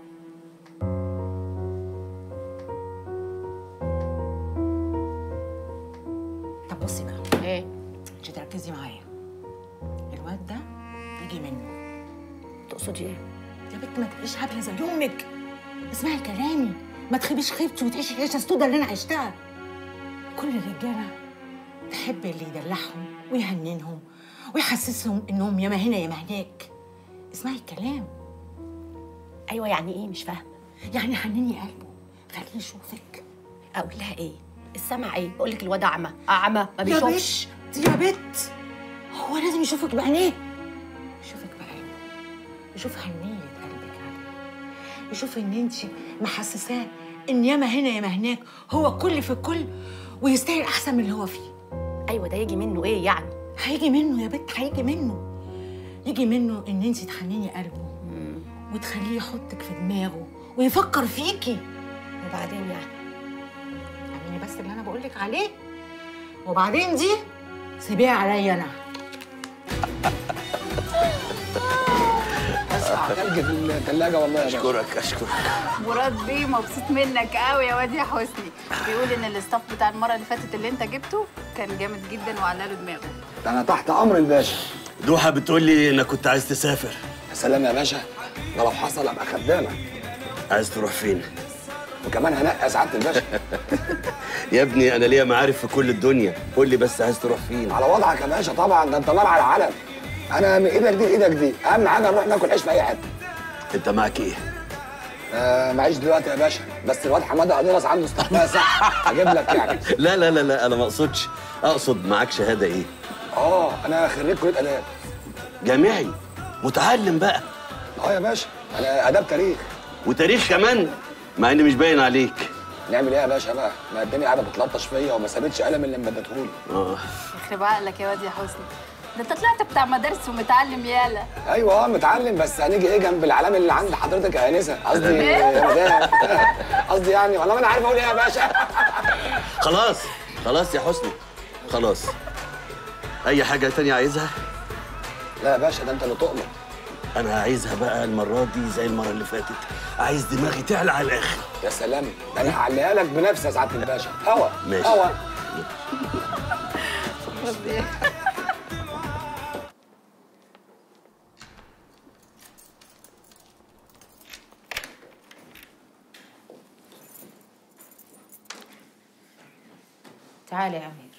طب بصي بقى. ايه؟ مش تركزي معايا. الواد ده يجي منه. تقصدي ايه؟ يا بنت ما تبقيش هبله زي امك. اسمعي كلامي، ما تخيبيش خيبتي وتعيشي العيشه السودا اللي انا عشتها. كل الرجاله تحب اللي يدلعهم ويهننهم ويحسسهم انهم ياما هنا ياما هناك. اسمعي الكلام. ايوه يعني ايه؟ مش فاهمه. يعني حنني قلبه، خليه يشوفك. اقول لها ايه؟ السمع ايه؟ بقول لك الواد اعمى اعمى ما بيشوفش. يا بت يا بت، هو لازم يشوفك بعينيه. يشوفك بعينه، يشوف حنيه قلبك عليه، يشوف ان انت محسساه ان ياما هنا ياما هناك هو كل في الكل ويستاهل احسن من اللي هو فيه. ايوه ده يجي منه ايه يعني؟ هيجي منه يا بت، هيجي منه. يجي منه ان انت تحنني قلبه وتخليه يحطك في دماغه ويفكر فيكي. وبعدين يعني؟ اعملي بس اللي انا بقولك عليه، وبعدين دي سيبيها عليا انا. اسمع تلج في الثلاجه والله يا باشا. اشكرك اشكرك. مراد بيه مبسوط منك قوي يا واد يا حسني، بيقول ان الاستاف بتاع المره اللي فاتت اللي انت جبته كان جامد جدا وعلى له دماغه. ده انا تحت امر الباشا. دوحه بتقول لي انك كنت عايز تسافر. يا سلام يا باشا، ده لو حصل ابقى خدامك. عايز تروح فين؟ وكمان هنقي يا سعاده الباشا. يا ابني انا ليا معارف في كل الدنيا، قول لي بس عايز تروح فين؟ على وضعك يا باشا طبعا، ده انت نار على العلم. انا من ايدك دي لايدك دي، اهم حاجه نروح ناكل عيش في اي حته. انت معاك ايه؟ آه معيش دلوقتي يا باشا، بس الواد حماده قديرس عنده استقبال صح هجيب لك يعني. لا لا لا لا انا ما اقصدش، اقصد معاك شهاده ايه؟ اه انا خريج كليه اداب. جامعي متعلم بقى. اه يا باشا انا اداب تاريخ. وتاريخ كمان؟ مع ان مش باين عليك. نعمل ايه يا باشا بقى؟ ما الدنيا قاعده بتلطش فيا وما سابتش قلم الا لما اديتهولي. اه يخرب عقلك يا واد يا حسني، ده انت طلعت بتاع مدارس ومتعلم يالا. ايوه اه متعلم، بس هنيجي ايه جنب العلام اللي عند حضرتك يا انسه؟ قصدي يا مدام. قصدي يعني والله ما انا عارف اقول ايه يا باشا. خلاص خلاص يا حسني خلاص. اي حاجه تانية عايزها؟ لا يا باشا ده انت اللي تؤمر. انا عايزها بقى المره دي زي المره اللي فاتت، عايز دماغي تعلى على الاخر. يا سلام، ده انا هعليها لك بنفسي يا سعاده الباشا. هوا ماشي هوا. تعالى يا أمير.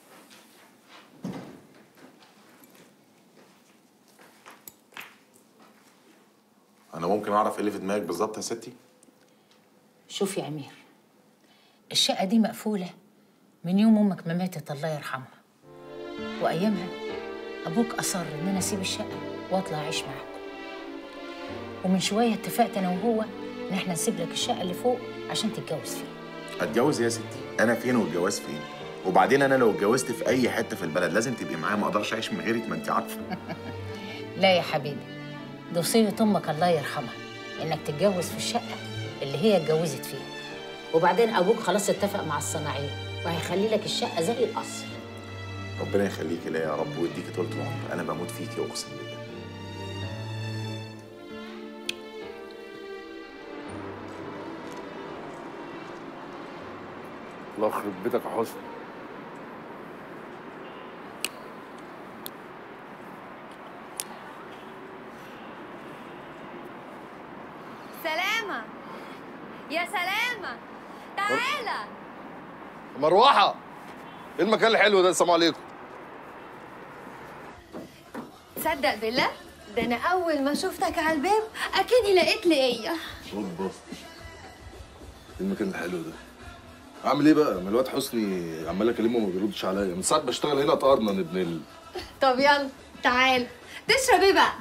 انا ممكن اعرف ايه اللي في دماغك بالظبط يا ستي؟ شوف يا أمير، الشقة دي مقفولة من يوم أمك ما ماتت الله يرحمها، وأيامها أبوك أصر إن أنا أسيب الشقة وأطلع أعيش معاكم، ومن شوية اتفقت أنا وهو إن إحنا نسيب لك الشقة اللي فوق عشان تتجوز فيها. اتجوز يا ستي؟ انا فين والجواز فين؟ وبعدين انا لو اتجوزت في اي حته في البلد لازم تبقي معايا، ما اقدرش اعيش من غيرك ما انت عارفه. لا يا حبيبي، دي وصية أمك الله يرحمها إنك تتجوز في الشقة اللي هي اتجوزت فيها، وبعدين أبوك خلاص اتفق مع الصناعية وهيخلي لك الشقة زي الأصل. ربنا يخليكي ليا يا رب ويديكي طول العمر، انا بموت فيكي اقسم بالله. الله يخرب بيتك يا حسني. سلامة يا سلامة، تعالى مروحه، ايه المكان الحلو ده؟ السلام عليكم. تصدق بالله ده انا اول ما شفتك على الباب اكيد لقيت لي ايه. اوبا، ايه المكان الحلو ده؟ اعمل ايه بقى؟ ما الواد حسني عمال اكلمه وما بيردش عليا، من ساعه بشتغل هنا طارنا ابن ال... طب يلا تعال تشرب ايه بقى؟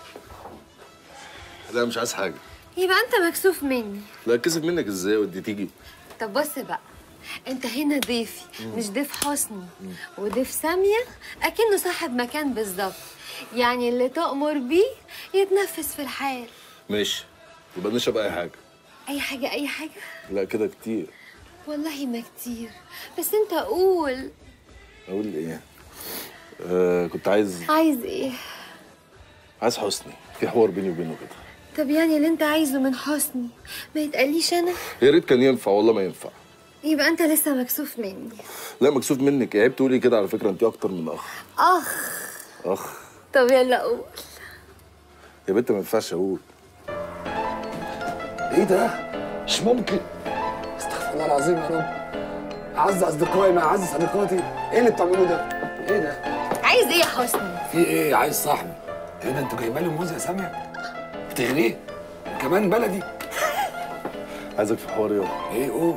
لا مش عايز حاجه. يبقى انت مكسوف مني. لا اتكسف منك ازاي ودي تيجي؟ طب بص بقى، انت هنا ضيفي مش ضيف حسني، وضيف ساميه اكنه صاحب مكان بالظبط، يعني اللي تؤمر بيه يتنفس في الحال. ماشي، يبقى نشرب اي حاجه. اي حاجه اي حاجه؟ لا كده كتير. والله ما كتير، بس انت قول. اقول ايه؟ آه كنت عايز عايز ايه؟ عايز حسني، في حوار بيني وبينه كده. طب يعني اللي انت عايزه من حسني ما يتقاليش انا؟ يا ريت كان ينفع، والله ما ينفع. يبقى انت لسه مكسوف مني. لا مكسوف منك، عيب تقولي كده على فكره، انت اكتر من اخ. اخ اخ. طب يلا قول. يا بنت ما ينفعش اقول. ايه ده؟ مش ممكن. استغفر الله العظيم يا رب. اعز اصدقائي مع اعز صديقاتي، ايه اللي بتعملوه ده؟ ايه ده؟ عايز ايه يا حسني؟ في ايه؟ عايز صاحبي. ايه ده انتوا جايبه لي موز يا ساميه؟ بتغريه؟ كمان بلدي. عايزك في حوار يلا. ايه قول.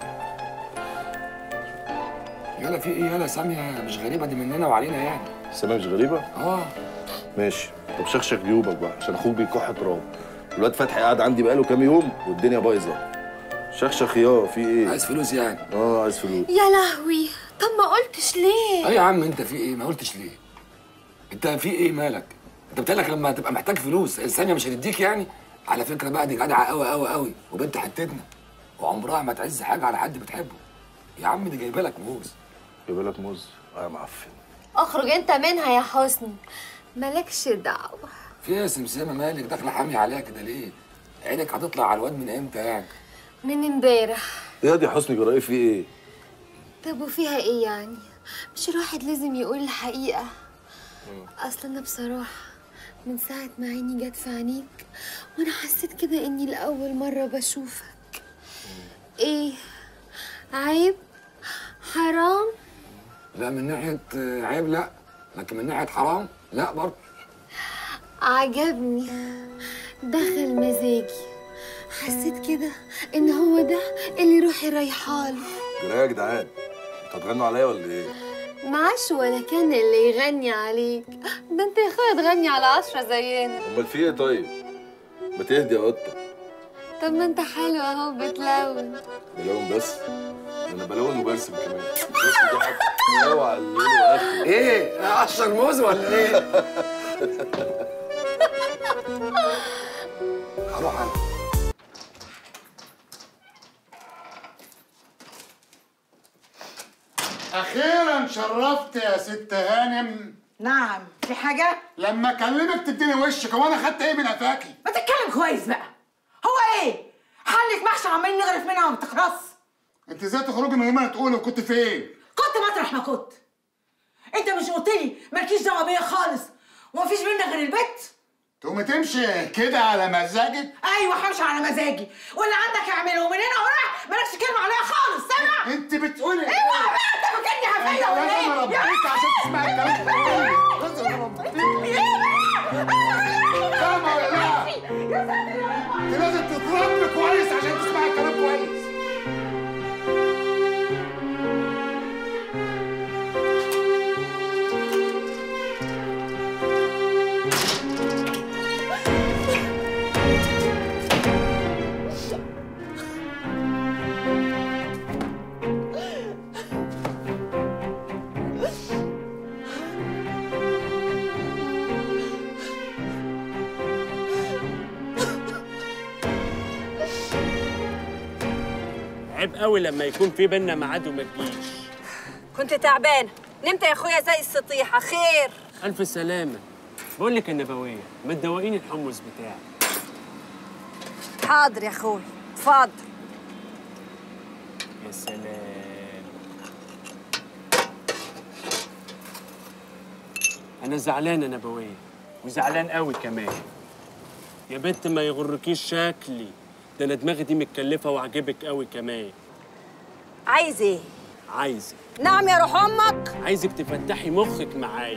يلا في ايه يلا؟ ساميه مش غريبه، دي مننا وعلينا يعني. ساميه مش غريبه؟ اه. ماشي، طب شخشخ جيوبك بقى عشان اخوك بيكح تراب. الواد فتحي قاعد عندي بقاله كام يوم والدنيا بايظه. شخشخ يا في ايه؟ عايز فلوس يعني؟ اه عايز فلوس. يا لهوي، طب ما قلتش ليه؟ ايه يا عم انت في ايه؟ ما قلتش ليه؟ انت في ايه مالك؟ انت بتقلك لما تبقى محتاج فلوس ثانيه مش هتديك يعني؟ على فكره بقى دي جدعه قوي قوي قوي وبنت حتتنا وعمرها ما تعز حاجه على حد بتحبه. يا عم دي جايبه لك موز. جايبه لك موز؟ اه يا معفن. اخرج انت منها يا حسني، مالكش دعوه. في ايه يا سمسمه مالك داخله حامي عليها كده ليه؟ عينك هتطلع على الواد من امتى يعني؟ من امبارح. ايه دي حسني جرايه في ايه؟ طب وفيها ايه يعني؟ مش الواحد لازم يقول الحقيقه؟ اصل انا بصراحه من ساعه ما عيني جت في عينيك وانا حسيت كده اني لاول مره بشوفك. ايه عيب؟ حرام؟ لا من ناحيه عيب لا، لكن من ناحيه حرام لا برضه. عجبني، دخل مزاجي، حسيت كده ان هو ده اللي روحي رايحاله. جرايه يا جدعان، انتوا هتغنوا عليا ولا ايه؟ معاش ولا كان اللي يغني عليك، ده انت يا اخويا تغني على عشرة زينا. امال في ايه طيب؟ ما تهدي يا قطه. طب ما انت حلو اهو بتلون. بلون بس؟ ده انا بلون وبرسم كمان. بص ده حتى اوعى الليل واخره. ايه؟ عشر موز ولا ايه؟ هروح انا. اخيرا شرفت يا ست هانم. نعم، في حاجه؟ لما اكلمك تديني وشك، هو انا خدت ايه من قفاكي؟ ما تتكلم كويس بقى. هو ايه؟ حلة محشي عمالين نغرف منها وما بتخلص. انت ازاي تخرجي من غير ما تقولي كنت فين؟ كنت مطرح ما كنت. انت مش قلت لي مالكيش دعوه بيا خالص ومفيش بينا غير البيت؟ تقومي تمشي كده على مزاجك؟ ايوه همشي على مزاجي، واللي عندك اعمله من هنا ورايح مالكش كلمه عليها خالص، سامع؟ انت بتقولي ايه؟ اوعى بقى انت فاكرني هفيه ولا ايه؟ لازم اربيك عشان تسمعي الكلام ده. لازم اربيك. فاهمه ولا لا؟ انت لازم تتربي كويس عشان تسمعي الكلام كويس. عيب قوي لما يكون في بينا ميعاد وما تجيش. كنت تعبانه، نمت يا اخويا زي السطيحه. خير؟ الف سلامه. بقول لك يا نبويه ما تدوقيني الحمص بتاعك. حاضر يا اخويا، اتفضل. يا سلام. انا زعلان يا نبويه، وزعلان قوي كمان. يا بنت ما يغركيش شكلي، ده انا دماغي دي متكلفه وعجبك قوي كمان. عايز ايه؟ عايزك. نعم يا روح امك. عايزك تفتحي مخك معايا.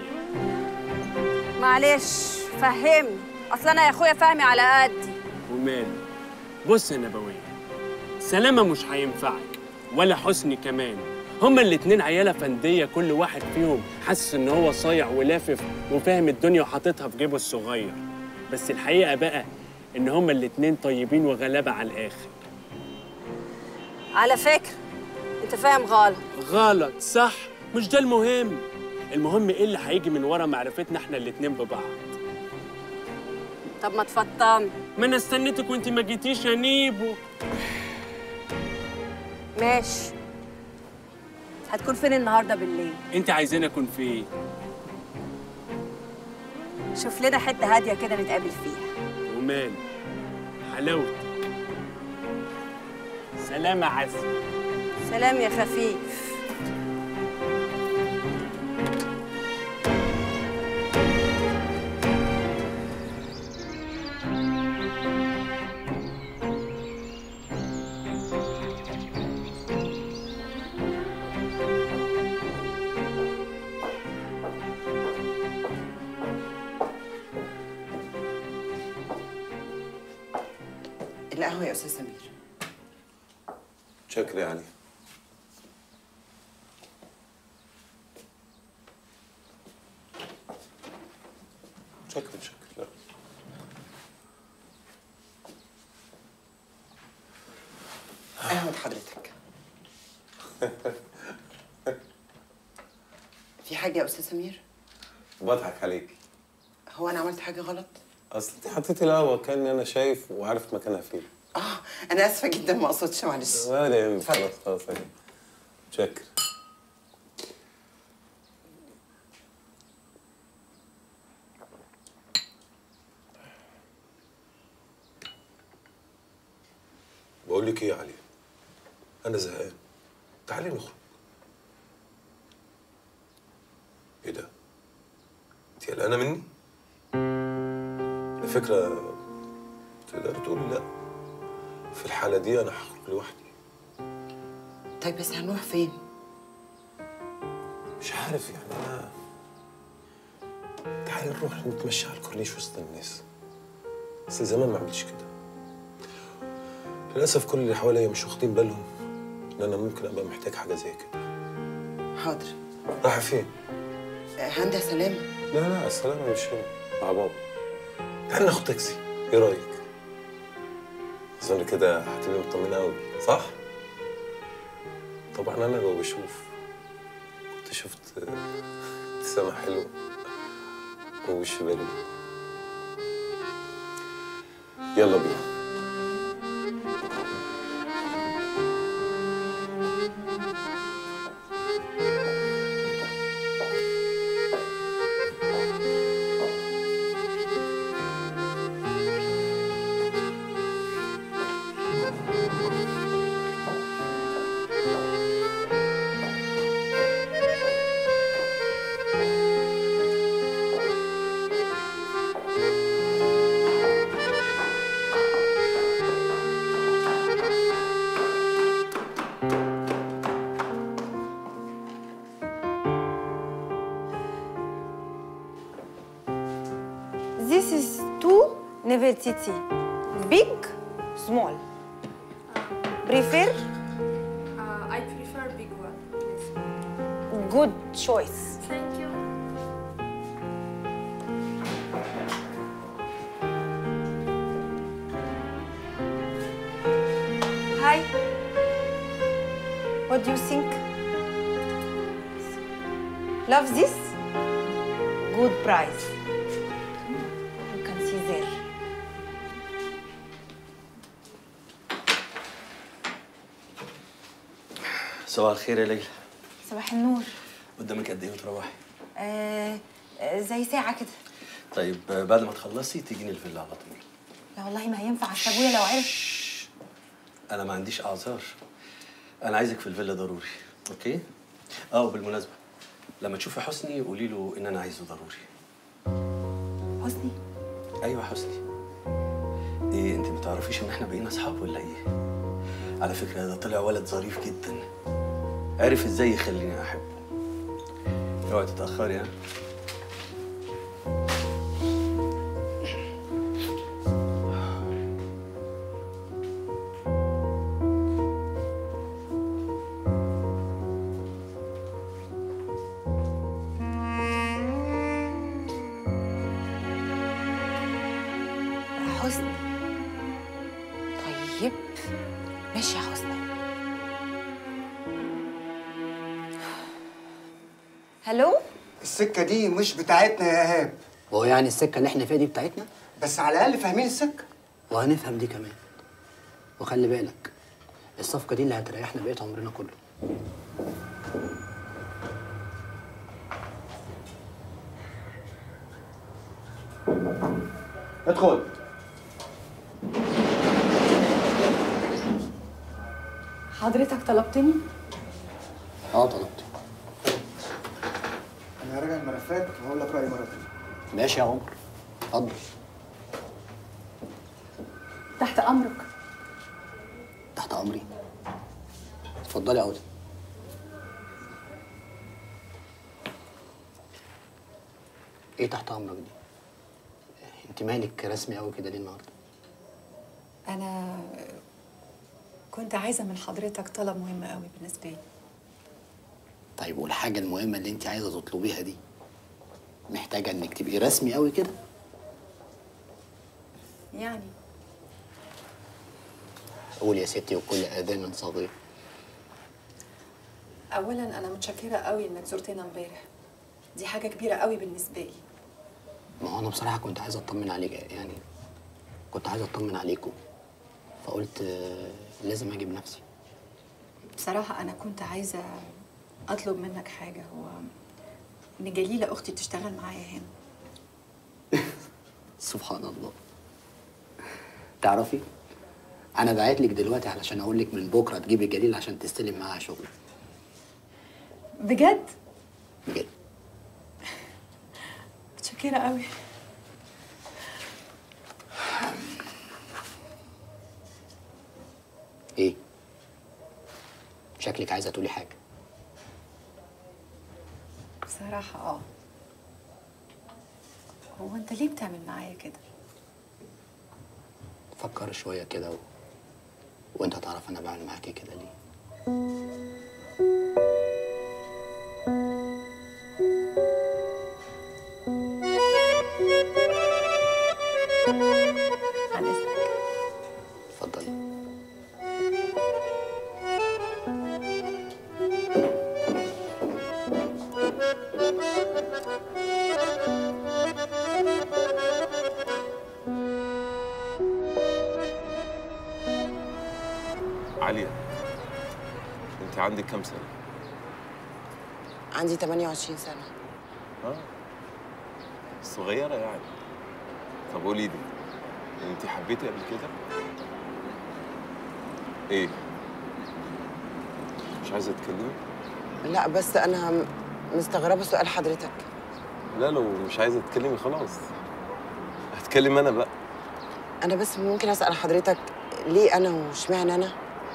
معلش فهمني، اصل انا يا اخويا فهمي على قدي. وماله؟ بص يا نبويه، سلامه مش هينفعك ولا حسني كمان. هما الاتنين عيالة فندية، كل واحد فيهم حاسس ان هو صايع ولافف وفاهم الدنيا وحاططها في جيبه الصغير، بس الحقيقة بقى ان هما الاتنين طيبين وغلابة على الاخر. على فكرة انت فاهم غلط. غلط صح، مش ده المهم. المهم ايه اللي هيجي من ورا معرفتنا احنا الاتنين ببعض. طب ما تفطمي. ما انا استنيتك وانت ما جيتيش يا نيبو. ماشي، هتكون فين النهارده بالليل؟ انت عايزاني اكون فين؟ شوف لنا حته هاديه كده نتقابل فيها. ومال حلاوتك. سلام يا عسل. سلام يا خفيف. القهوة يا أستاذ سمير. شكرا يا علي. شكرا شكرا. قهوة حضرتك. في حاجة يا أستاذ سمير؟ بضحك عليك. هو أنا عملت حاجة غلط؟ اصل انت حطيتي القهوه كان انا شايف وعارف مكانها فين. اه انا اسفه جدا ما اقصدش معلش. ولا يهمك. خلاص خلاص شكرا. بقول لك ايه يا علي، انا زهقان، تعالي نخرج. ايه ده؟ انت قلقانه مني؟ على فكرة تقدر تقولي لا، في الحالة دي أنا هخرج لوحدي. طيب بس هنروح فين؟ مش عارف يعني أنا. تعالي نروح نتمشى على الكورنيش وسط الناس. بس زمان ما عملتش كده. للأسف كل اللي حواليا مش واخدين بالهم إن أنا ممكن أبقى محتاج حاجة زي كده. حاضر. رايحة فين؟ هندى سلامة. لا لا سلامة مش هنا، مع بابا. تعالي ناخد تاكسي، ايه رايك؟ اظن كده هتبقي مطمنه قوي، صح؟ طبعا انا لو بشوف كنت شفت ابتسامه حلوه ووش بريء. يلا بينا. This is two Nefertiti. Big, small. Prefer? Uh, I prefer big one, please. Good choice. Thank you. Hi. What do you think? Love this? Good price. You can see there. صباح الخير يا ليلى. صباح النور. قدامك قد ايه وتروحي؟ آه آه، زي ساعة كده. طيب بعد ما تخلصي تيجيني الفيلا على طول. لا والله ما هينفع، عشان ابويا لو عرف. انا ما عنديش اعذار. انا عايزك في الفيلا ضروري، اوكي؟ اه وبالمناسبه لما تشوفي حسني قولي له ان انا عايزه ضروري. حسني؟ ايوه حسني. ايه انت ما تعرفيش ان احنا بقينا اصحاب ولا ايه؟ على فكره ده طلع ولد ظريف جدا. عرف ازاي يخليني احبه. اوعي تتاخري ها. حسني. طيب ماشي يا حسني. هلو؟ السكة دي مش بتاعتنا يا إيهاب. هو يعني السكة اللي احنا فيها دي بتاعتنا؟ بس على الأقل فاهمين السكة. وهنفهم دي كمان. وخلي بالك الصفقة دي اللي هتريحنا بقية عمرنا كله. ادخل. حضرتك طلبتني؟ اه طلبت. أنا هراجع الملفات وهقول لك رأيي مرة تانية. ماشي يا عمر. اتفضل. تحت أمرك. تحت أمري. اتفضلي يا عودة. ايه تحت أمرك دي؟ انت مالك رسمي قوي كده ليه النهارده؟ أنا كنت عايزة من حضرتك طلب مهم قوي بالنسبة لي. طيب والحاجة المهمة اللي انت عايزة تطلبيها دي محتاجة انك تبقي رسمي قوي كده؟ يعني قول يا ستي وكل آذان صغير. أولا أنا متشكرة قوي إنك زرتنا امبارح. دي حاجة كبيرة قوي بالنسبة لي. ما هو أنا بصراحة كنت عايزة أطمن عليك، يعني كنت عايزة أطمن عليكم، فقلت آه، لازم أجي بنفسي. بصراحة أنا كنت عايزة أطلب منك حاجة، هو إن جليلة أختي تشتغل معايا هنا. سبحان الله. تعرفي أنا بعت لك دلوقتي علشان أقول لك من بكرة تجيبي جليل عشان تستلم معاها شغل. بجد؟ بجد. متشكرة قوي. إيه؟ شكلك عايزة تقولي حاجة. بصراحة اه هو انت ليه بتعمل معايا كده؟ فكر شوية كده و... وأنت هتعرف أنا بعمل معاكي كده ليه. عن إذنك. اتفضلي. عليا، انت عندك كام سنه؟ عندي ثمانية وعشرين سنة. اه صغيره يعني. طب قولي لي، انت حبيتي قبل كده؟ ايه؟ مش عايزه تتكلمي؟ لا بس أنا م- مستغربة سؤال حضرتك. لا لو مش عايزه تتكلمي خلاص هتكلم انا بقى. أنا بس ممكن أسأل حضرتك ليه أنا واشمعنى أنا؟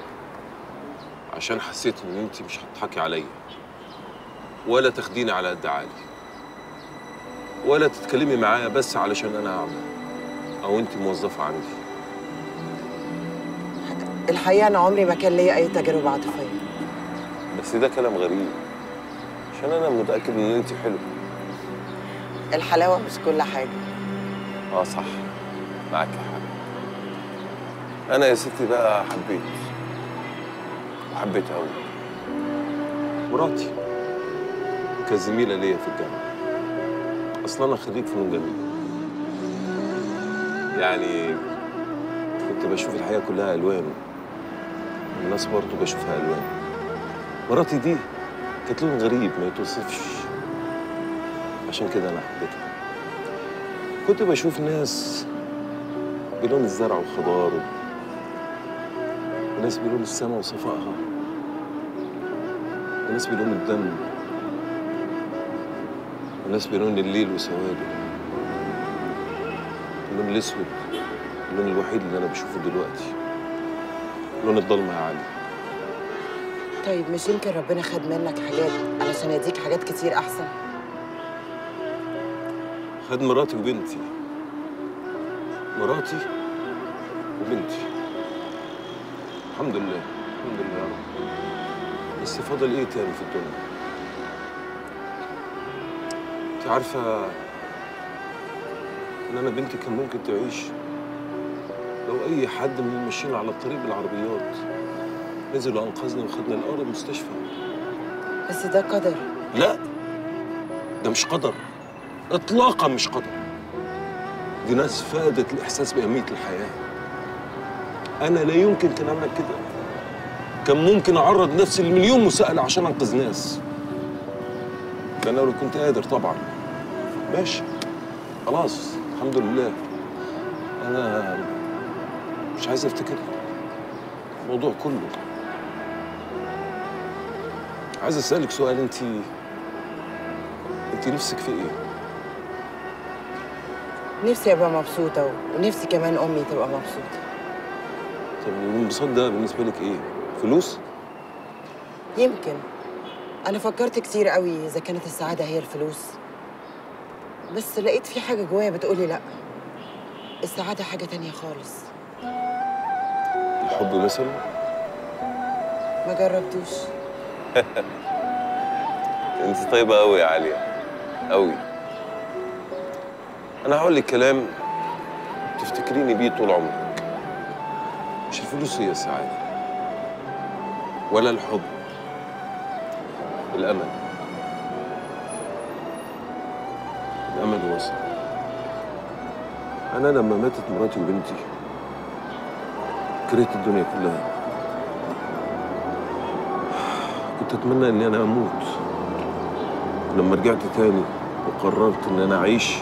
عشان حسيت ان انت مش هتضحكي عليا ولا تاخديني على قد عالي ولا تتكلمي معايا بس علشان انا اعمى او انت موظفه عندي. الحقيقة أنا عمري ما كان ليا أي تجربة عاطفية. بس ده كلام غريب عشان انا متاكد ان انت حلوه. الحلاوة مش كل حاجة. اه صح، معاكي حق. انا يا ستي بقى حبيت وحبيت قوي مراتي كزميله ليا في الجامعه. اصلا انا خريج فنون جميله، يعني كنت بشوف الحياه كلها الوان والناس برضه بشوفها الوان. مراتي دي كانت لون غريب ما يتوصفش، عشان كده انا حبيتها. كنت بشوف ناس بلون الزرع والخضار وناس بلون السما وصفائها وناس بلون الدم وناس بلون الليل وسواده. اللون الاسود اللون الوحيد اللي انا بشوفه دلوقتي، لون الضلمه يا علي. طيب مش يمكن ربنا خد منك حاجات علشان يديك حاجات كتير احسن؟ خد مراتي وبنتي، مراتي وبنتي، الحمد لله الحمد لله يا رب. بس فاضل ايه تاني في الدنيا؟ انت عارفه ان انا بنتي كان ممكن تعيش لو اي حد من الماشيين على الطريق بالعربيات نزل وانقذنا وخدنا لاقرب مستشفى. بس ده قدر. لا، ده مش قدر اطلاقا، مش قدر. دي ناس فقدت الاحساس باهميه الحياه. انا لا يمكن كان اعمل كده. كان ممكن اعرض نفسي لمليون مساءله عشان انقذ ناس. ده انا لو كنت قادر طبعا. ماشي خلاص الحمد لله. انا مش عايز افتكر الموضوع كله. عايز اسالك سؤال، انت انت نفسك في ايه؟ نفسي ابقى مبسوطه ونفسي كمان امي تبقى مبسوطه. طب والانبساط ده بالنسبه لك ايه؟ فلوس؟ يمكن. انا فكرت كتير قوي اذا كانت السعاده هي الفلوس، بس لقيت في حاجه جوايا بتقولي لا، السعاده حاجه تانية خالص. الحب مثلا؟ ما جربتوش. انت طيبه قوي يا عاليه قوي. انا هقول لك كلام تفتكريني بيه طول عمرك. مش الفلوس هي السعاده ولا الحب، الامل. الامل وصل. انا لما ماتت مراتي وبنتي كرهت الدنيا كلها. كنت اتمنى اني انا اموت. لما رجعت تاني وقررت ان انا اعيش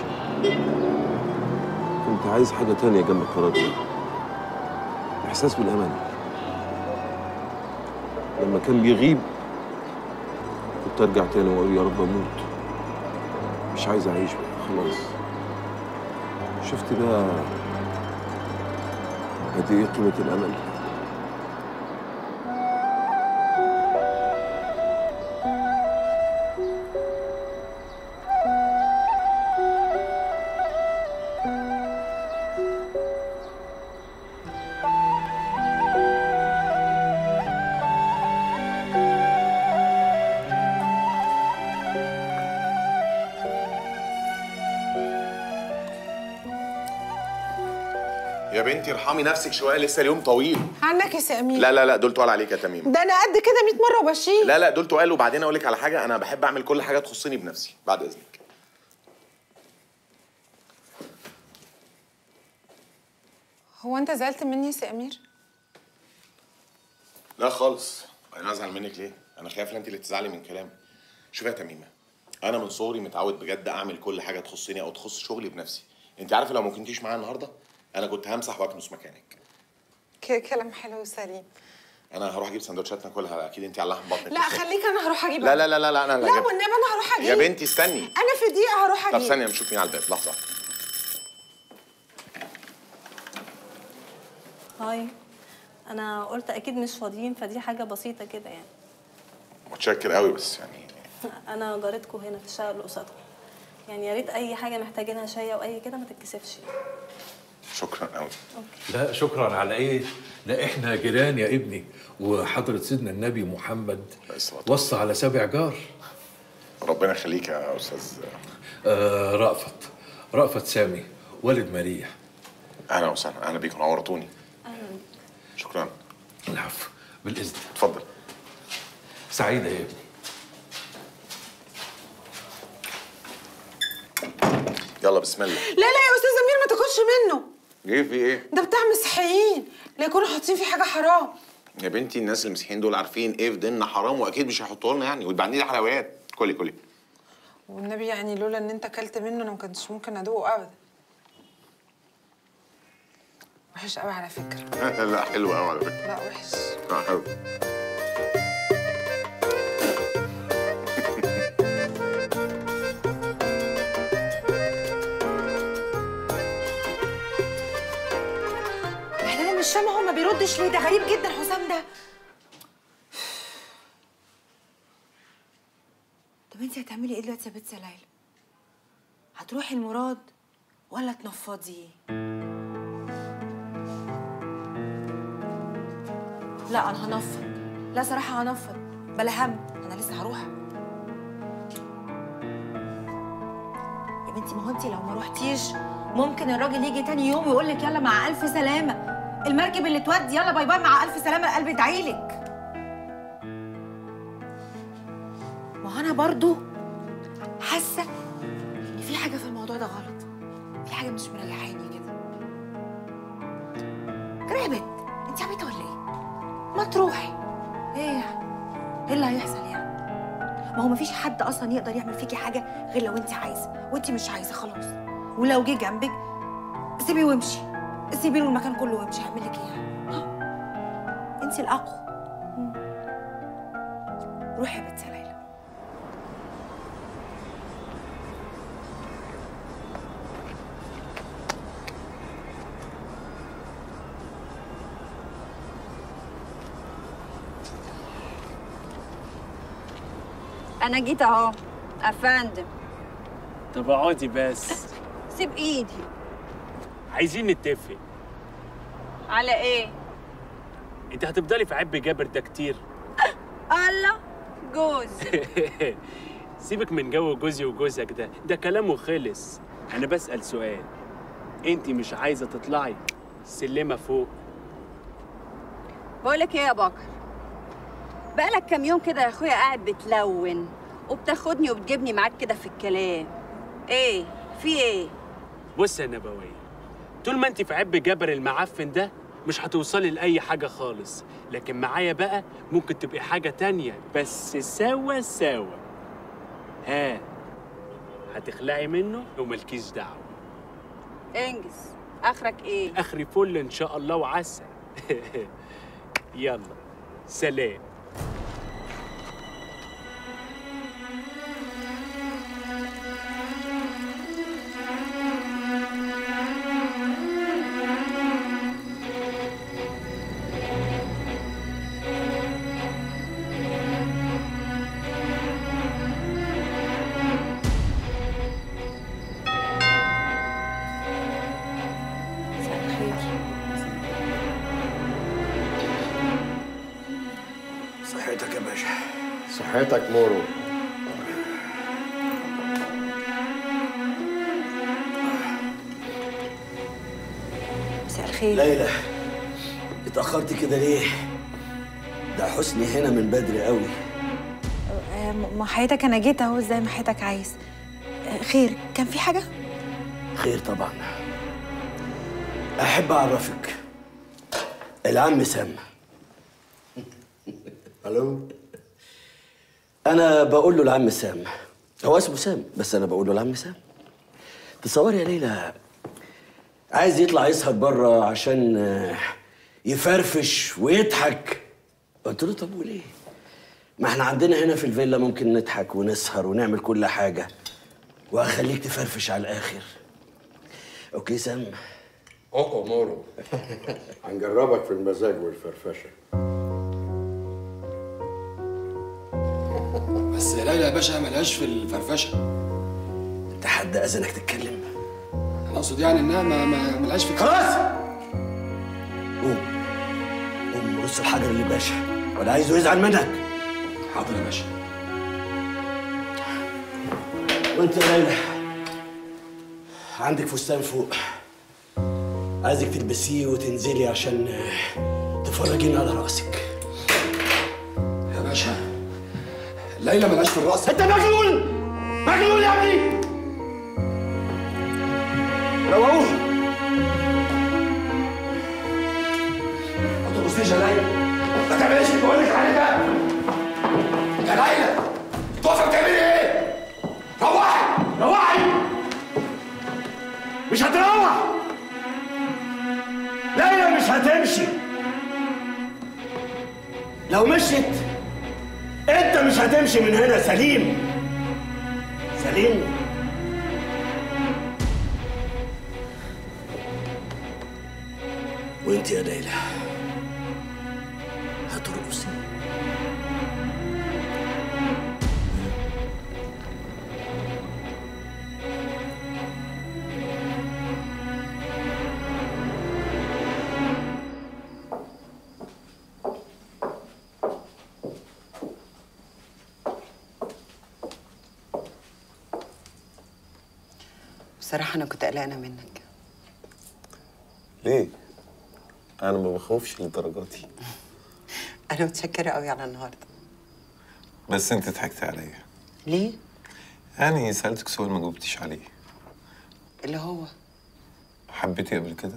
كنت عايز حاجه تانية جنب القرار ده. احساس بالامان. لما كان بيغيب كنت ارجع تاني واقول يا رب اموت، مش عايز اعيش بقى خلاص. شفت بقى قد ايه قيمه الامل؟ يا بنتي ارحمي نفسك شويه، لسه اليوم طويل. عنك يا سي امين. لا لا لا دول تقال عليك يا تميم. ده انا قد كده مية مره وبشيل. لا لا دول تقال. وبعدين اقول لك على حاجه، انا بحب اعمل كل حاجه تخصني بنفسي. بعد اذنك. هو انت زعلت مني يا سي امير؟ لا خالص. انا ازعل منك ليه؟ انا خايف انت اللي تزعلي من كلامي. شوفي يا تميمه، انا من صغري متعود بجد اعمل كل حاجه تخصني او تخص شغلي بنفسي. انت عارفه لو ما كنتيش معايا النهارده انا كنت همسح واكنس مكانك. كده كلام حلو وسليم. انا هروح اجيب سندوتشات ناكلها، اكيد انت على لحم بطنك. لا خليك، انا هروح اجيب. لا لا لا لا لا انا لا هجيب. والنبي انا هروح اجيب. يا بنتي استني. انا في دقيقه هروح اجيب. طب ثانيه نشوف مين على الباب. لحظه. هاي. انا قلت اكيد مش فاضيين، فدي حاجه بسيطه كده يعني. متشكر قوي بس يعني انا جارتكم هنا في الشقه اللي قصادكم، يعني يا ريت اي حاجه محتاجينها شاي او اي كده ما تتكسفش. شكرا قوي. لا شكرا على ايه؟ لا احنا جيران يا ابني، وحضرة سيدنا النبي محمد وصى على سبع جار. ربنا يخليك يا استاذ. آه رأفت رأفت سامي والد مريح. اهلا وسهلا. اهلا بيكم، نورتوني. اهلا. شكرا. العفو. بالاذن. اتفضل. سعيده يا ابني. يلا بسم الله. لا لا يا استاذ امير ما تاكلش منه. ايه في ايه؟ ده بتاع مسيحيين، لا يكونوا حاطين فيه حاجه حرام. يا بنتي الناس المسيحيين دول عارفين ايه في ديننا حرام، واكيد مش هيحطوا لنا يعني. وبعدين دي حلويات. كلي كلي. والنبي يعني لولا ان انت اكلت منه انا ما كنتش ممكن ادوقه ابدا. وحش قوي على فكره. لا لا حلو قوي على فكره. لا وحش. لا حلو. احنا مش سامع، هو ما بيردش ليه؟ ده غريب جدا حسام ده. هتعملي ايه دلوقتي يا بنت ليلى؟ هتروحي المراد ولا تنفضي؟ لا انا هنفض، لا صراحه هنفض، بلا هم، انا لسه هروح. يا بنتي ما هو انت لو ما روحتيش ممكن الراجل يجي تاني يوم ويقول لك يلا مع الف سلامه، المركب اللي تودي يلا باي باي مع الف سلامه، القلب يدعيلك. ما هو انا برضو حاسه ان في حاجه في الموضوع ده غلط، في حاجه مش مريحاني كده. كده يا بنت انت عبيطه ولا ايه؟ ما تروحي. ايه يعني؟ ايه اللي هيحصل يعني؟ ما هو مفيش حد اصلا يقدر يعمل فيكي حاجه غير لو انت عايزه، وانت مش عايزه خلاص. ولو جه جنبك سيبيه وامشي، سيبي له المكان كله وامشي، هيعمل لك ايه يعني؟ ها؟ انت الاقوى. روحي يا بنت ليلى. انا جيت اهو افندم. طب اقعدي بس. سيب ايدي. عايزين نتفق. على ايه؟ انت هتفضلي في عب جابر ده كتير؟ الله جوزي. سيبك من جو جوزي وجوزك ده، ده كلامه خلص. انا بسأل سؤال، انت مش عايزه تطلعي سلمه فوق؟ بقولك ايه يا بكر، بقالك كام يوم كده يا اخويا قاعد بتلون وبتاخدني وبتجيبني معاك كده في الكلام. ايه في ايه؟ بص يا نبوية، طول ما انت في عب جبر المعفن ده مش هتوصلي لأي حاجة خالص، لكن معايا بقى ممكن تبقي حاجة تانية بس سوا سوا. ها هتخلعي منه وملكيش دعوة. انجز، اخرك ايه؟ اخري فل ان شاء الله وعسى. يلا سلام. صحتك يا باشا. صحتك مورو. مساء الخير. ليلى اتأخرتي كده ليه؟ ده حسني هنا من بدري قوي. آه، ما حياتك انا جيت اهو زي ما حياتك عايز. آه، خير، كان في حاجه؟ خير طبعا. أحب أعرفك العم سام. الو. أنا بقول له العم سام، هو اسمه سام بس أنا بقول له العم سام. تصوري يا ليلى عايز يطلع يسهر بره عشان يفرفش ويضحك. قلت له طب وليه؟ ما احنا عندنا هنا في الفيلا ممكن نضحك ونسهر ونعمل كل حاجة وأخليك تفرفش على الآخر. أوكي سام؟ أوكو مورو. هنجربك في المزاج والفرفشة. بس ليلى يا باشا ملهاش في الفرفشه. انت حد اذنك تتكلم؟ انا اقصد يعني انها ما ما- ملهاش في خلاص قوم قوم رص الحجر اللي باشا ولا عايزه يزعل منك. حاضر يا باشا. وانت يا ليلى عندك فستان فوق، عايزك تلبسيه وتنزلي عشان تفرجينا على راسك. يا باشا ليلى ملهاش في الرقص. انت مجنون مجنون يا ابني. روقوه. ما تبصيش يا ليلى، ما تعمليش اللي بقول لك عليه ده. يا ليلى انت واقفه بتعملي ايه؟ روحي روحي. مش هتروح. ليلى مش هتمشي. لو مشيت انت مش هتمشي من هنا سليم. سليم. وانت يا ليلى هترقصي. الصراحه انا كنت قلقانه منك. ليه؟ انا ما بخوفش للدرجه دي. انا متشكره قوي على النهارده. بس انت ضحكتي عليا. ليه؟ يعني سالتك سؤال ما جاوبتيش عليه. اللي هو حبيتي قبل كده؟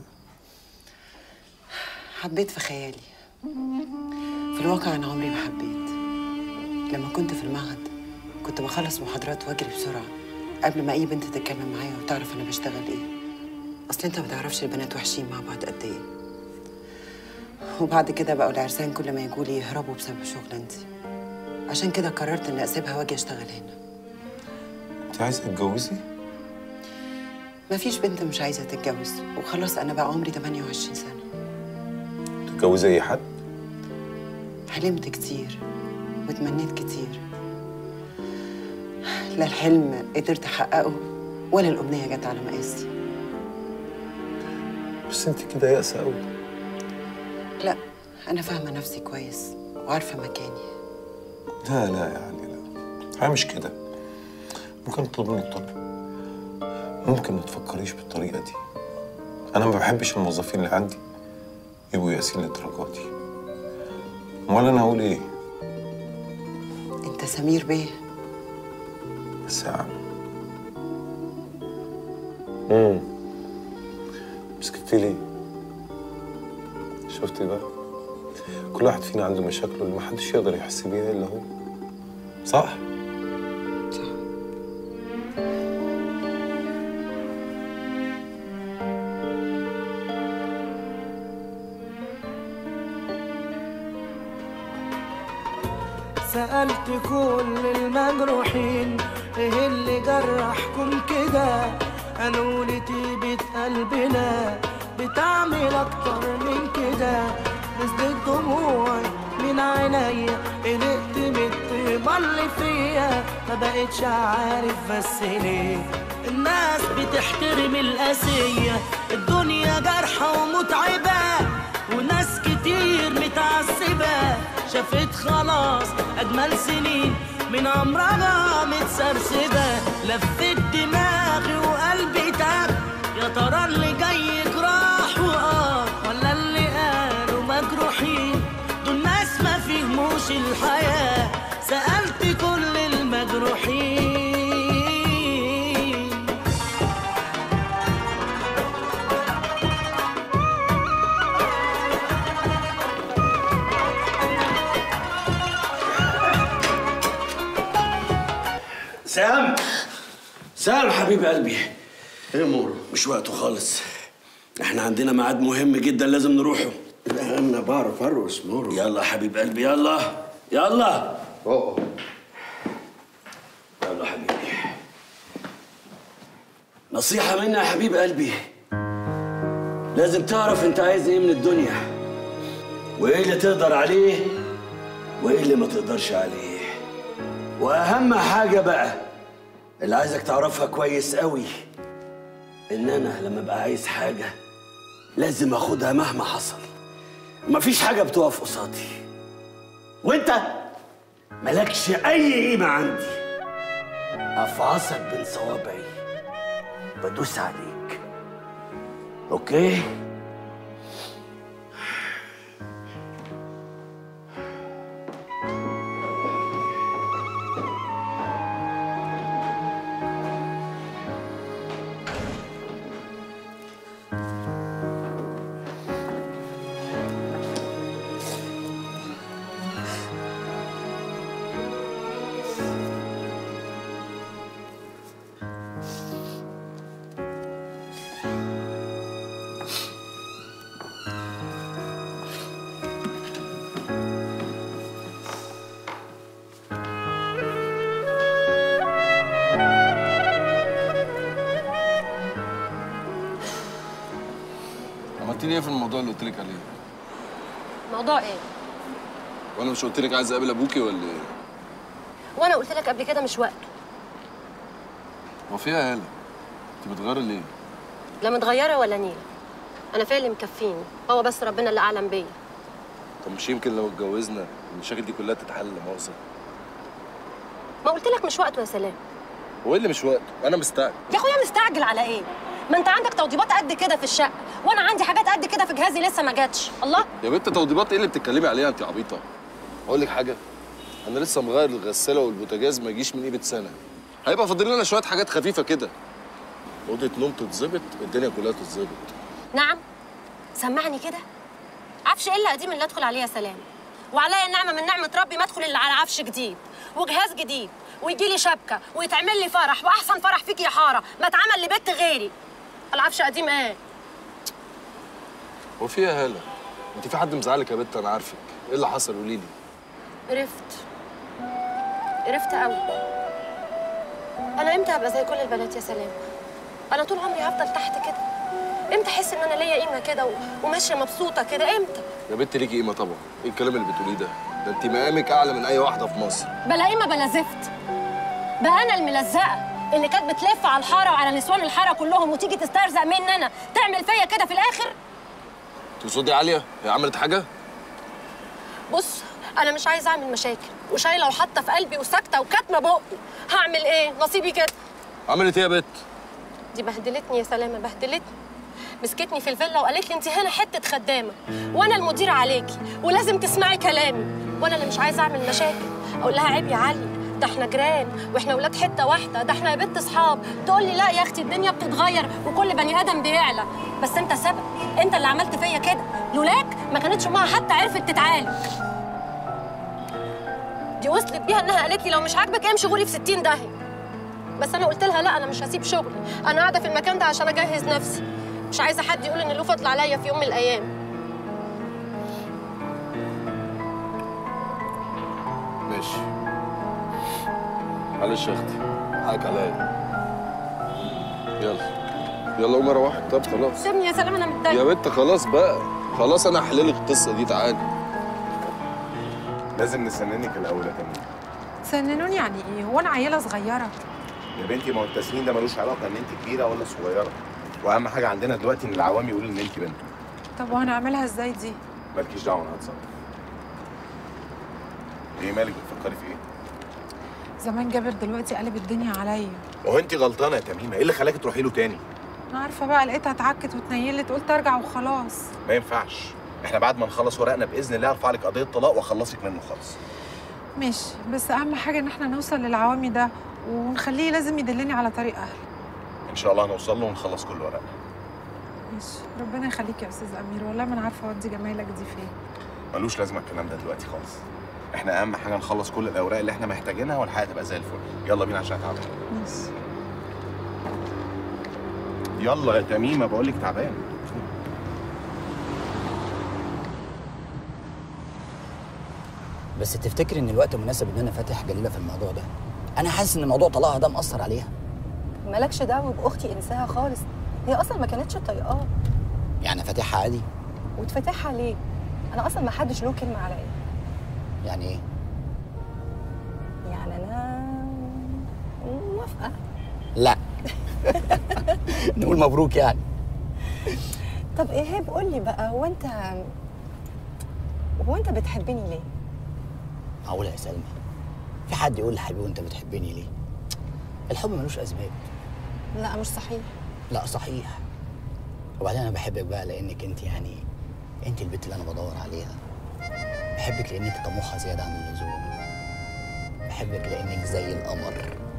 حبيت في خيالي. في الواقع انا عمري ما حبيت. لما كنت في المعهد كنت بخلص محاضرات واجري بسرعه قبل ما اي بنت تتكلم معايا وتعرف انا بشتغل ايه. اصل انت ما تعرفش البنات وحشين مع بعض قد ايه. وبعد كده بقوا العرسان كل ما يجوا لي يهربوا بسبب شغلانتي. عشان كده قررت اني اسيبها واجي اشتغل هنا. انت عايزه تتجوزي؟ مفيش بنت مش عايزه تتجوز، وخلاص انا بقى عمري تمانية وعشرين سنه. تتجوزي اي حد؟ حلمت كتير وتمنيت كتير. لا الحلم قدرت احققه ولا الامنيه جت على مقاسي. بس انت كده يائسه قوي. لا انا فاهمه نفسي كويس وعارفه مكاني. لا لا يا علي لا، هي مش كده. ممكن اطلب منك طلب. ممكن ما تفكريش بالطريقه دي. انا ما بحبش الموظفين اللي عندي يبقوا ياسين للدرجه دي. امال انا هقول ايه؟ انت سمير بيه. بس يا عم. امم مسكتي ليه؟ شفتي بقى؟ كل واحد فينا عنده مشاكله اللي محدش يقدر يحس بيها الا هو. صح؟ صح. سألت كل المجروحين ايه اللي جرحكم كده، قالوا لي طيبة قلبنا بتعمل اكتر من كده. نزلت دموعي من عينيا، قلقت من الطيبة اللي فيا، ما بقتش عارف بس ليه الناس بتحترم القاسية. الدنيا جارحة ومتعبة وناس كتير متعذبة، شافت خلاص أجمل سنين من عمرها متسرسبة. لفت دماغي وقلبي تاب، يا ترى اللي جاي جراح وآه ولا اللي قالوا مجروحين دول ناس ما فهموش الحياة. سألت كل المجروحين. سام سام حبيب قلبي. ايه مورو؟ مش وقته خالص. احنا عندنا ميعاد مهم جدا لازم نروحه. لا انا بعرف ارقص مورو. يلا يا حبيب قلبي يلا يلا. اوه يلا حبيبي. نصيحة مني يا حبيب قلبي، لازم تعرف انت عايز ايه من الدنيا، وايه اللي تقدر عليه وايه اللي ما تقدرش عليه. واهم حاجة بقى اللي عايزك تعرفها كويس قوي، ان انا لما ابقى عايز حاجة لازم اخدها مهما حصل. مفيش حاجة بتقف قصادي، وانت مالكش اي قيمة عندي. افعصك بين صوابعي بدوس عليك. اوكي؟ عملتي لي ايه في الموضوع اللي قلت لك عليه؟ موضوع ايه؟ وانا مش قلت لك عايز اقابل ابوكي ولا ايه؟ وانا قلت لك قبل كده مش وقته. هو فيها يا هاله؟ انت بتغيري ليه؟ لا متغيره ولا نيله، انا فعلي مكفيني، هو بس ربنا اللي اعلم بيا. طب مش يمكن لو اتجوزنا المشاكل دي كلها تتحل؟ لا مؤاخذه. ما قلت لك مش وقته يا سلام. هو ايه اللي مش وقته؟ انا مستعجل. يا اخويا مستعجل على ايه؟ ما انت عندك توضيبات قد كده في الشقه، وانا عندي حاجات قد كده في جهازي لسه ما جاتش. الله. يا بنت توضيبات ايه اللي بتتكلمي عليها انت عبيطه؟ اقول لك حاجه، انا لسه مغير الغساله والبوتاجاز ما يجيش من قيمه سنه. هيبقى فاضل لنا شويه حاجات خفيفه كده. اوضه نوم تتظبط، الدنيا كلها تتظبط. نعم. سمعني كده. عفش الا قديم اللي ادخل عليه يا سلام. وعليا النعمه من نعمه ربي ما ادخل الا على عفش جديد وجهاز جديد ويجي لي شبكه ويتعمل لي فرح، واحسن فرح فيك يا حاره ما اتعمل لبنت غيري. العفش قديم ايه؟ هو في ايه يا هاله؟ انت في حد مزعلك يا بنت؟ انا عارفك. ايه اللي حصل؟ قولي لي. قرفت قرفت قوي. انا امتى هبقى زي كل البنات يا سلام؟ انا طول عمري هفضل تحت كده. امتى احس ان انا ليا قيمه كده وماشيه مبسوطه كده؟ امتى؟ يا بنت ليكي قيمه طبعا. ايه الكلام اللي بتقوليه ده؟ ده انت مقامك اعلى من اي واحده في مصر. بلا قيمه بلا زفت. بقى انا الملزقه اللي كانت بتلف على الحاره وعلى نسوان الحاره كلهم وتيجي تسترزق مني انا تعمل فيا كده في الاخر؟ تقصدي عاليه؟ هي عملت حاجه؟ بص انا مش عايزه اعمل مشاكل وشايله وحاطه في قلبي وساكته وكاتمه بقي. هعمل ايه؟ نصيبي كده. عملت ايه يا بنت؟ دي بهدلتني يا سلامه، بهدلتني. مسكتني في الفيلا وقالت لي انت هنا حته خدامه وانا المديره عليكي ولازم تسمعي كلامي، وانا اللي مش عايزه اعمل مشاكل. اقول لها عيب يا علي، ده احنا جيران واحنا ولاد حته واحده، ده احنا يا بنت اصحاب. تقول لي لا يا اختي الدنيا بتتغير وكل بني ادم بيعلى، بس انت سبب، انت اللي عملت فيا كده. لولاك ما كانتش امها حتى عرفت تتعالج. دي وصلت بيها انها قالت لي لو مش عاجبك امشي غوري في ستين داهيه. بس انا قلت لها لا انا مش هسيب شغلي، انا قاعده في المكان ده عشان اجهز نفسي، مش عايزه حد يقول ان له فضل عليا في يوم من الايام. ماشي. معلش يا اختي، حقك عليا. يلا يلا قومي روحي. طب خلاص سيبني يا سلام انا متضايقه. يا بنت خلاص بقى، خلاص انا هحل لك القصه دي. تعالي. لازم نسننك الاول يا تميم. سننوني يعني ايه؟ هو انا عيله صغيره؟ يا بنتي ما هو التسنين ده ملوش علاقه ان انت كبيره ولا صغيره، واهم حاجه عندنا دلوقتي ان العوام يقولوا ان انت بنت. طب وهنعملها ازاي دي؟ مالكيش دعوه، انا هتصرف. ايه مالك بتفكري في ايه؟ زمان جابر دلوقتي قلب الدنيا عليا. وهو انت غلطانه يا تميمه، ايه اللي خلاكي تروحي له تاني؟ انا عارفه بقى، لقيتها اتعكت واتنيلت قلت ارجع وخلاص. ما ينفعش، احنا بعد ما نخلص ورقنا باذن الله ارفع لك قضيه طلاق واخلصك منه خالص. ماشي، بس اهم حاجه ان احنا نوصل للعوامي ده ونخليه لازم يدلني على طريق اهلي. ان شاء الله هنوصل له ونخلص كل ورقنا. ماشي، ربنا يخليك يا استاذ امير، والله ما انا عارفه اودي جمالك دي فين. ملوش لازمه الكلام ده دلوقتي خالص. احنا اهم حاجه نخلص كل الاوراق اللي احنا محتاجينها والحياه تبقى زي الفل. يلا بينا عشان تعبان. ماشي. يلا يا تميمه بقول لك تعبان. بس تفتكر ان الوقت مناسب ان انا فاتح جليله في الموضوع ده؟ انا حاسس ان موضوع طلاقها ده مأثر عليها. مالكش دعوه باختي، انساها خالص، هي اصلا ما كانتش طايقاه. يعني فاتحها عادي؟ وتفتحها ليه؟ انا اصلا ما حدش له كلمه عليا. يعني ايه؟ يعني انا موافقه. لا. نقول مبروك يعني. طب ايهاب قول لي بقى، هو انت هو انت بتحبني ليه؟ معقولة يا سلمى؟ في حد يقول لحبيبي وانت بتحبني ليه؟ الحب ملوش اسباب. لا مش صحيح. لا صحيح. وبعدين انا بحبك بقى لانك انت يعني انت البنت اللي انا بدور عليها. بحبك لانك طموحه زياده عن اللزوم. بحبك لانك زي القمر.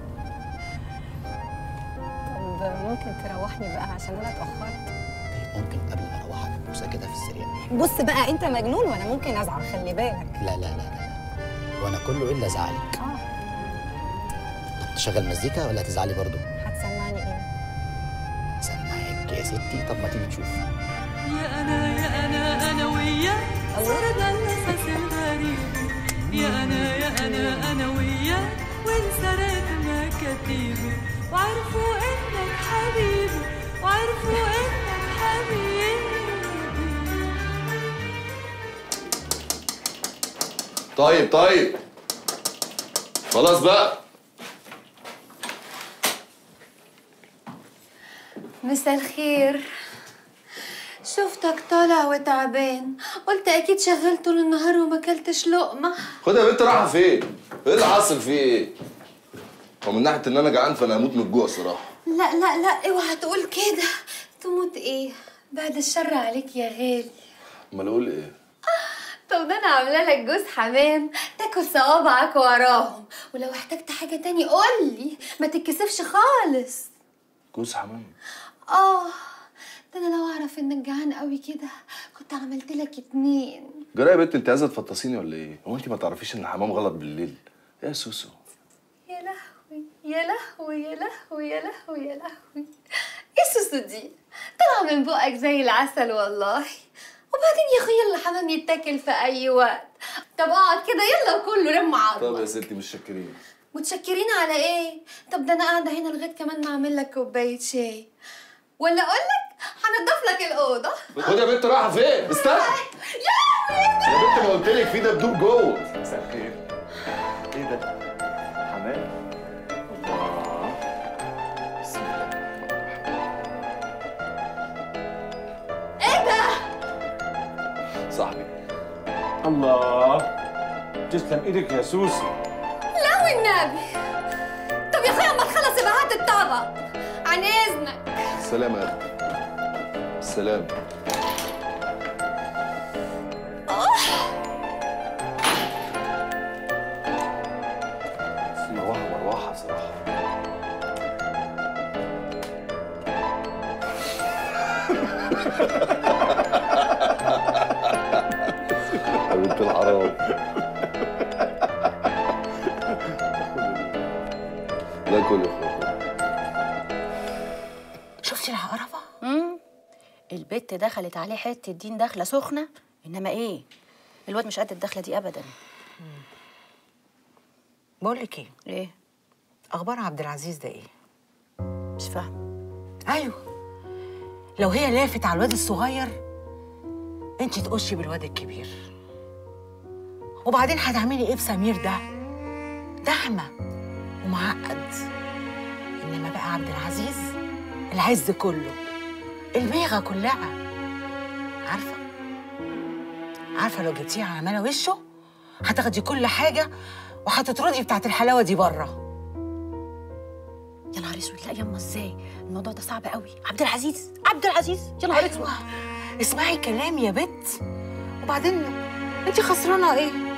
طب ممكن تروحني بقى عشان انا اتاخرت؟ طيب ممكن قبل ما اروحك بوسه كده في السريع؟ بص بقى انت مجنون وانا ممكن ازعل، خلي بالك. لا لا لا لا وانا كله الا زعلك. اه. طب تشغل مزيكا ولا هتزعلي برضو؟ هتسمعني ايه؟ سمعك يا ستي. طب ما تيجي نشوف. يا انا يا انا انا وياك صرنا النفس الغريب. يا انا يا انا انا وياك وانسرت مكاتيبي وعرفوا انك حبيبي وعرفوا انك حبيبي. طيب طيب خلاص بقى. مساء الخير. شفتك طالع وتعبان، قلت اكيد شغال طول النهار وما اكلتش لقمه. خد يا بنت رايحه فين؟ ايه اللي حصل فيه ايه؟ ومن ناحيه ان انا جعان فانا هموت من الجوع صراحه. لا لا لا اوعى تقول كده. تموت ايه؟ بعد الشر عليك يا غالي. امال اقول ايه؟ طب ده انا عامله لك جوز حمام تاكل صوابعك وراهم، ولو احتجت حاجه تاني قول لي، ما تتكسفش خالص. جوز حمام؟ اه ده انا لو اعرف انك جعان قوي كده كنت عملت لك اتنين. جرى يا بنت انت عايزه تفطسيني ولا ايه؟ هو انت ما تعرفيش ان الحمام غلط بالليل؟ يا سوسو. يا لهوي يا لهوي يا لهوي يا لهوي يا لهوي. ايه السوسو دي؟ طالعه من بقك زي العسل والله. وبعدين يا اخويا الحمام يتاكل في اي وقت. طب اقعد كده يلا وكله رم عظمك. طب يا ستي مش شاكرين. متشكرين على ايه؟ طب ده انا قاعده هنا لغايه كمان ما اعمل لك كوبايه شاي. ولا اقول لك هنضف لك الاوضه. خد يا بنت رايحه فين؟ استنى يا بنت، ما قلت لك في دبدوب جوه. مساء الخير. ايه ده؟ حمام؟ الله. بسم الله. ايه ده؟ صاحبي. الله، تسلم ايدك يا سوسي. لا والنبي. طب يا اخويا اما تخلص يبقى هات الطبق. عن اذنك. السلام يا اخي. السلام. مروحة مروحة صراحة. يا بنت الحرام. لا كل يا اخويا. شفتي العقربة؟ امم البت دخلت عليه حته دين داخله سخنه، انما ايه؟ الواد مش قد الدخله دي ابدا. بقول لك ايه؟ ايه؟ اخبار عبد العزيز ده ايه؟ مش فاهمه. ايوه، لو هي لافت على الواد الصغير انت تقشي بالواد الكبير. وبعدين هتعملي ايه بسمير ده؟ دعمه ومعقد. انما بقى عبد العزيز العز كله، الميغه كلها. عارفه عارفه لو جبتيه على ملا وشه هتاخدي كل حاجه وهتطردي بتاعت الحلاوه دي بره. يا نهار اسود، لا يما ازاي؟ الموضوع ده صعب قوي. عبد العزيز عبد العزيز يا نهار اسود. اسمعي كلامي يا بت. وبعدين انت خسرانه ايه؟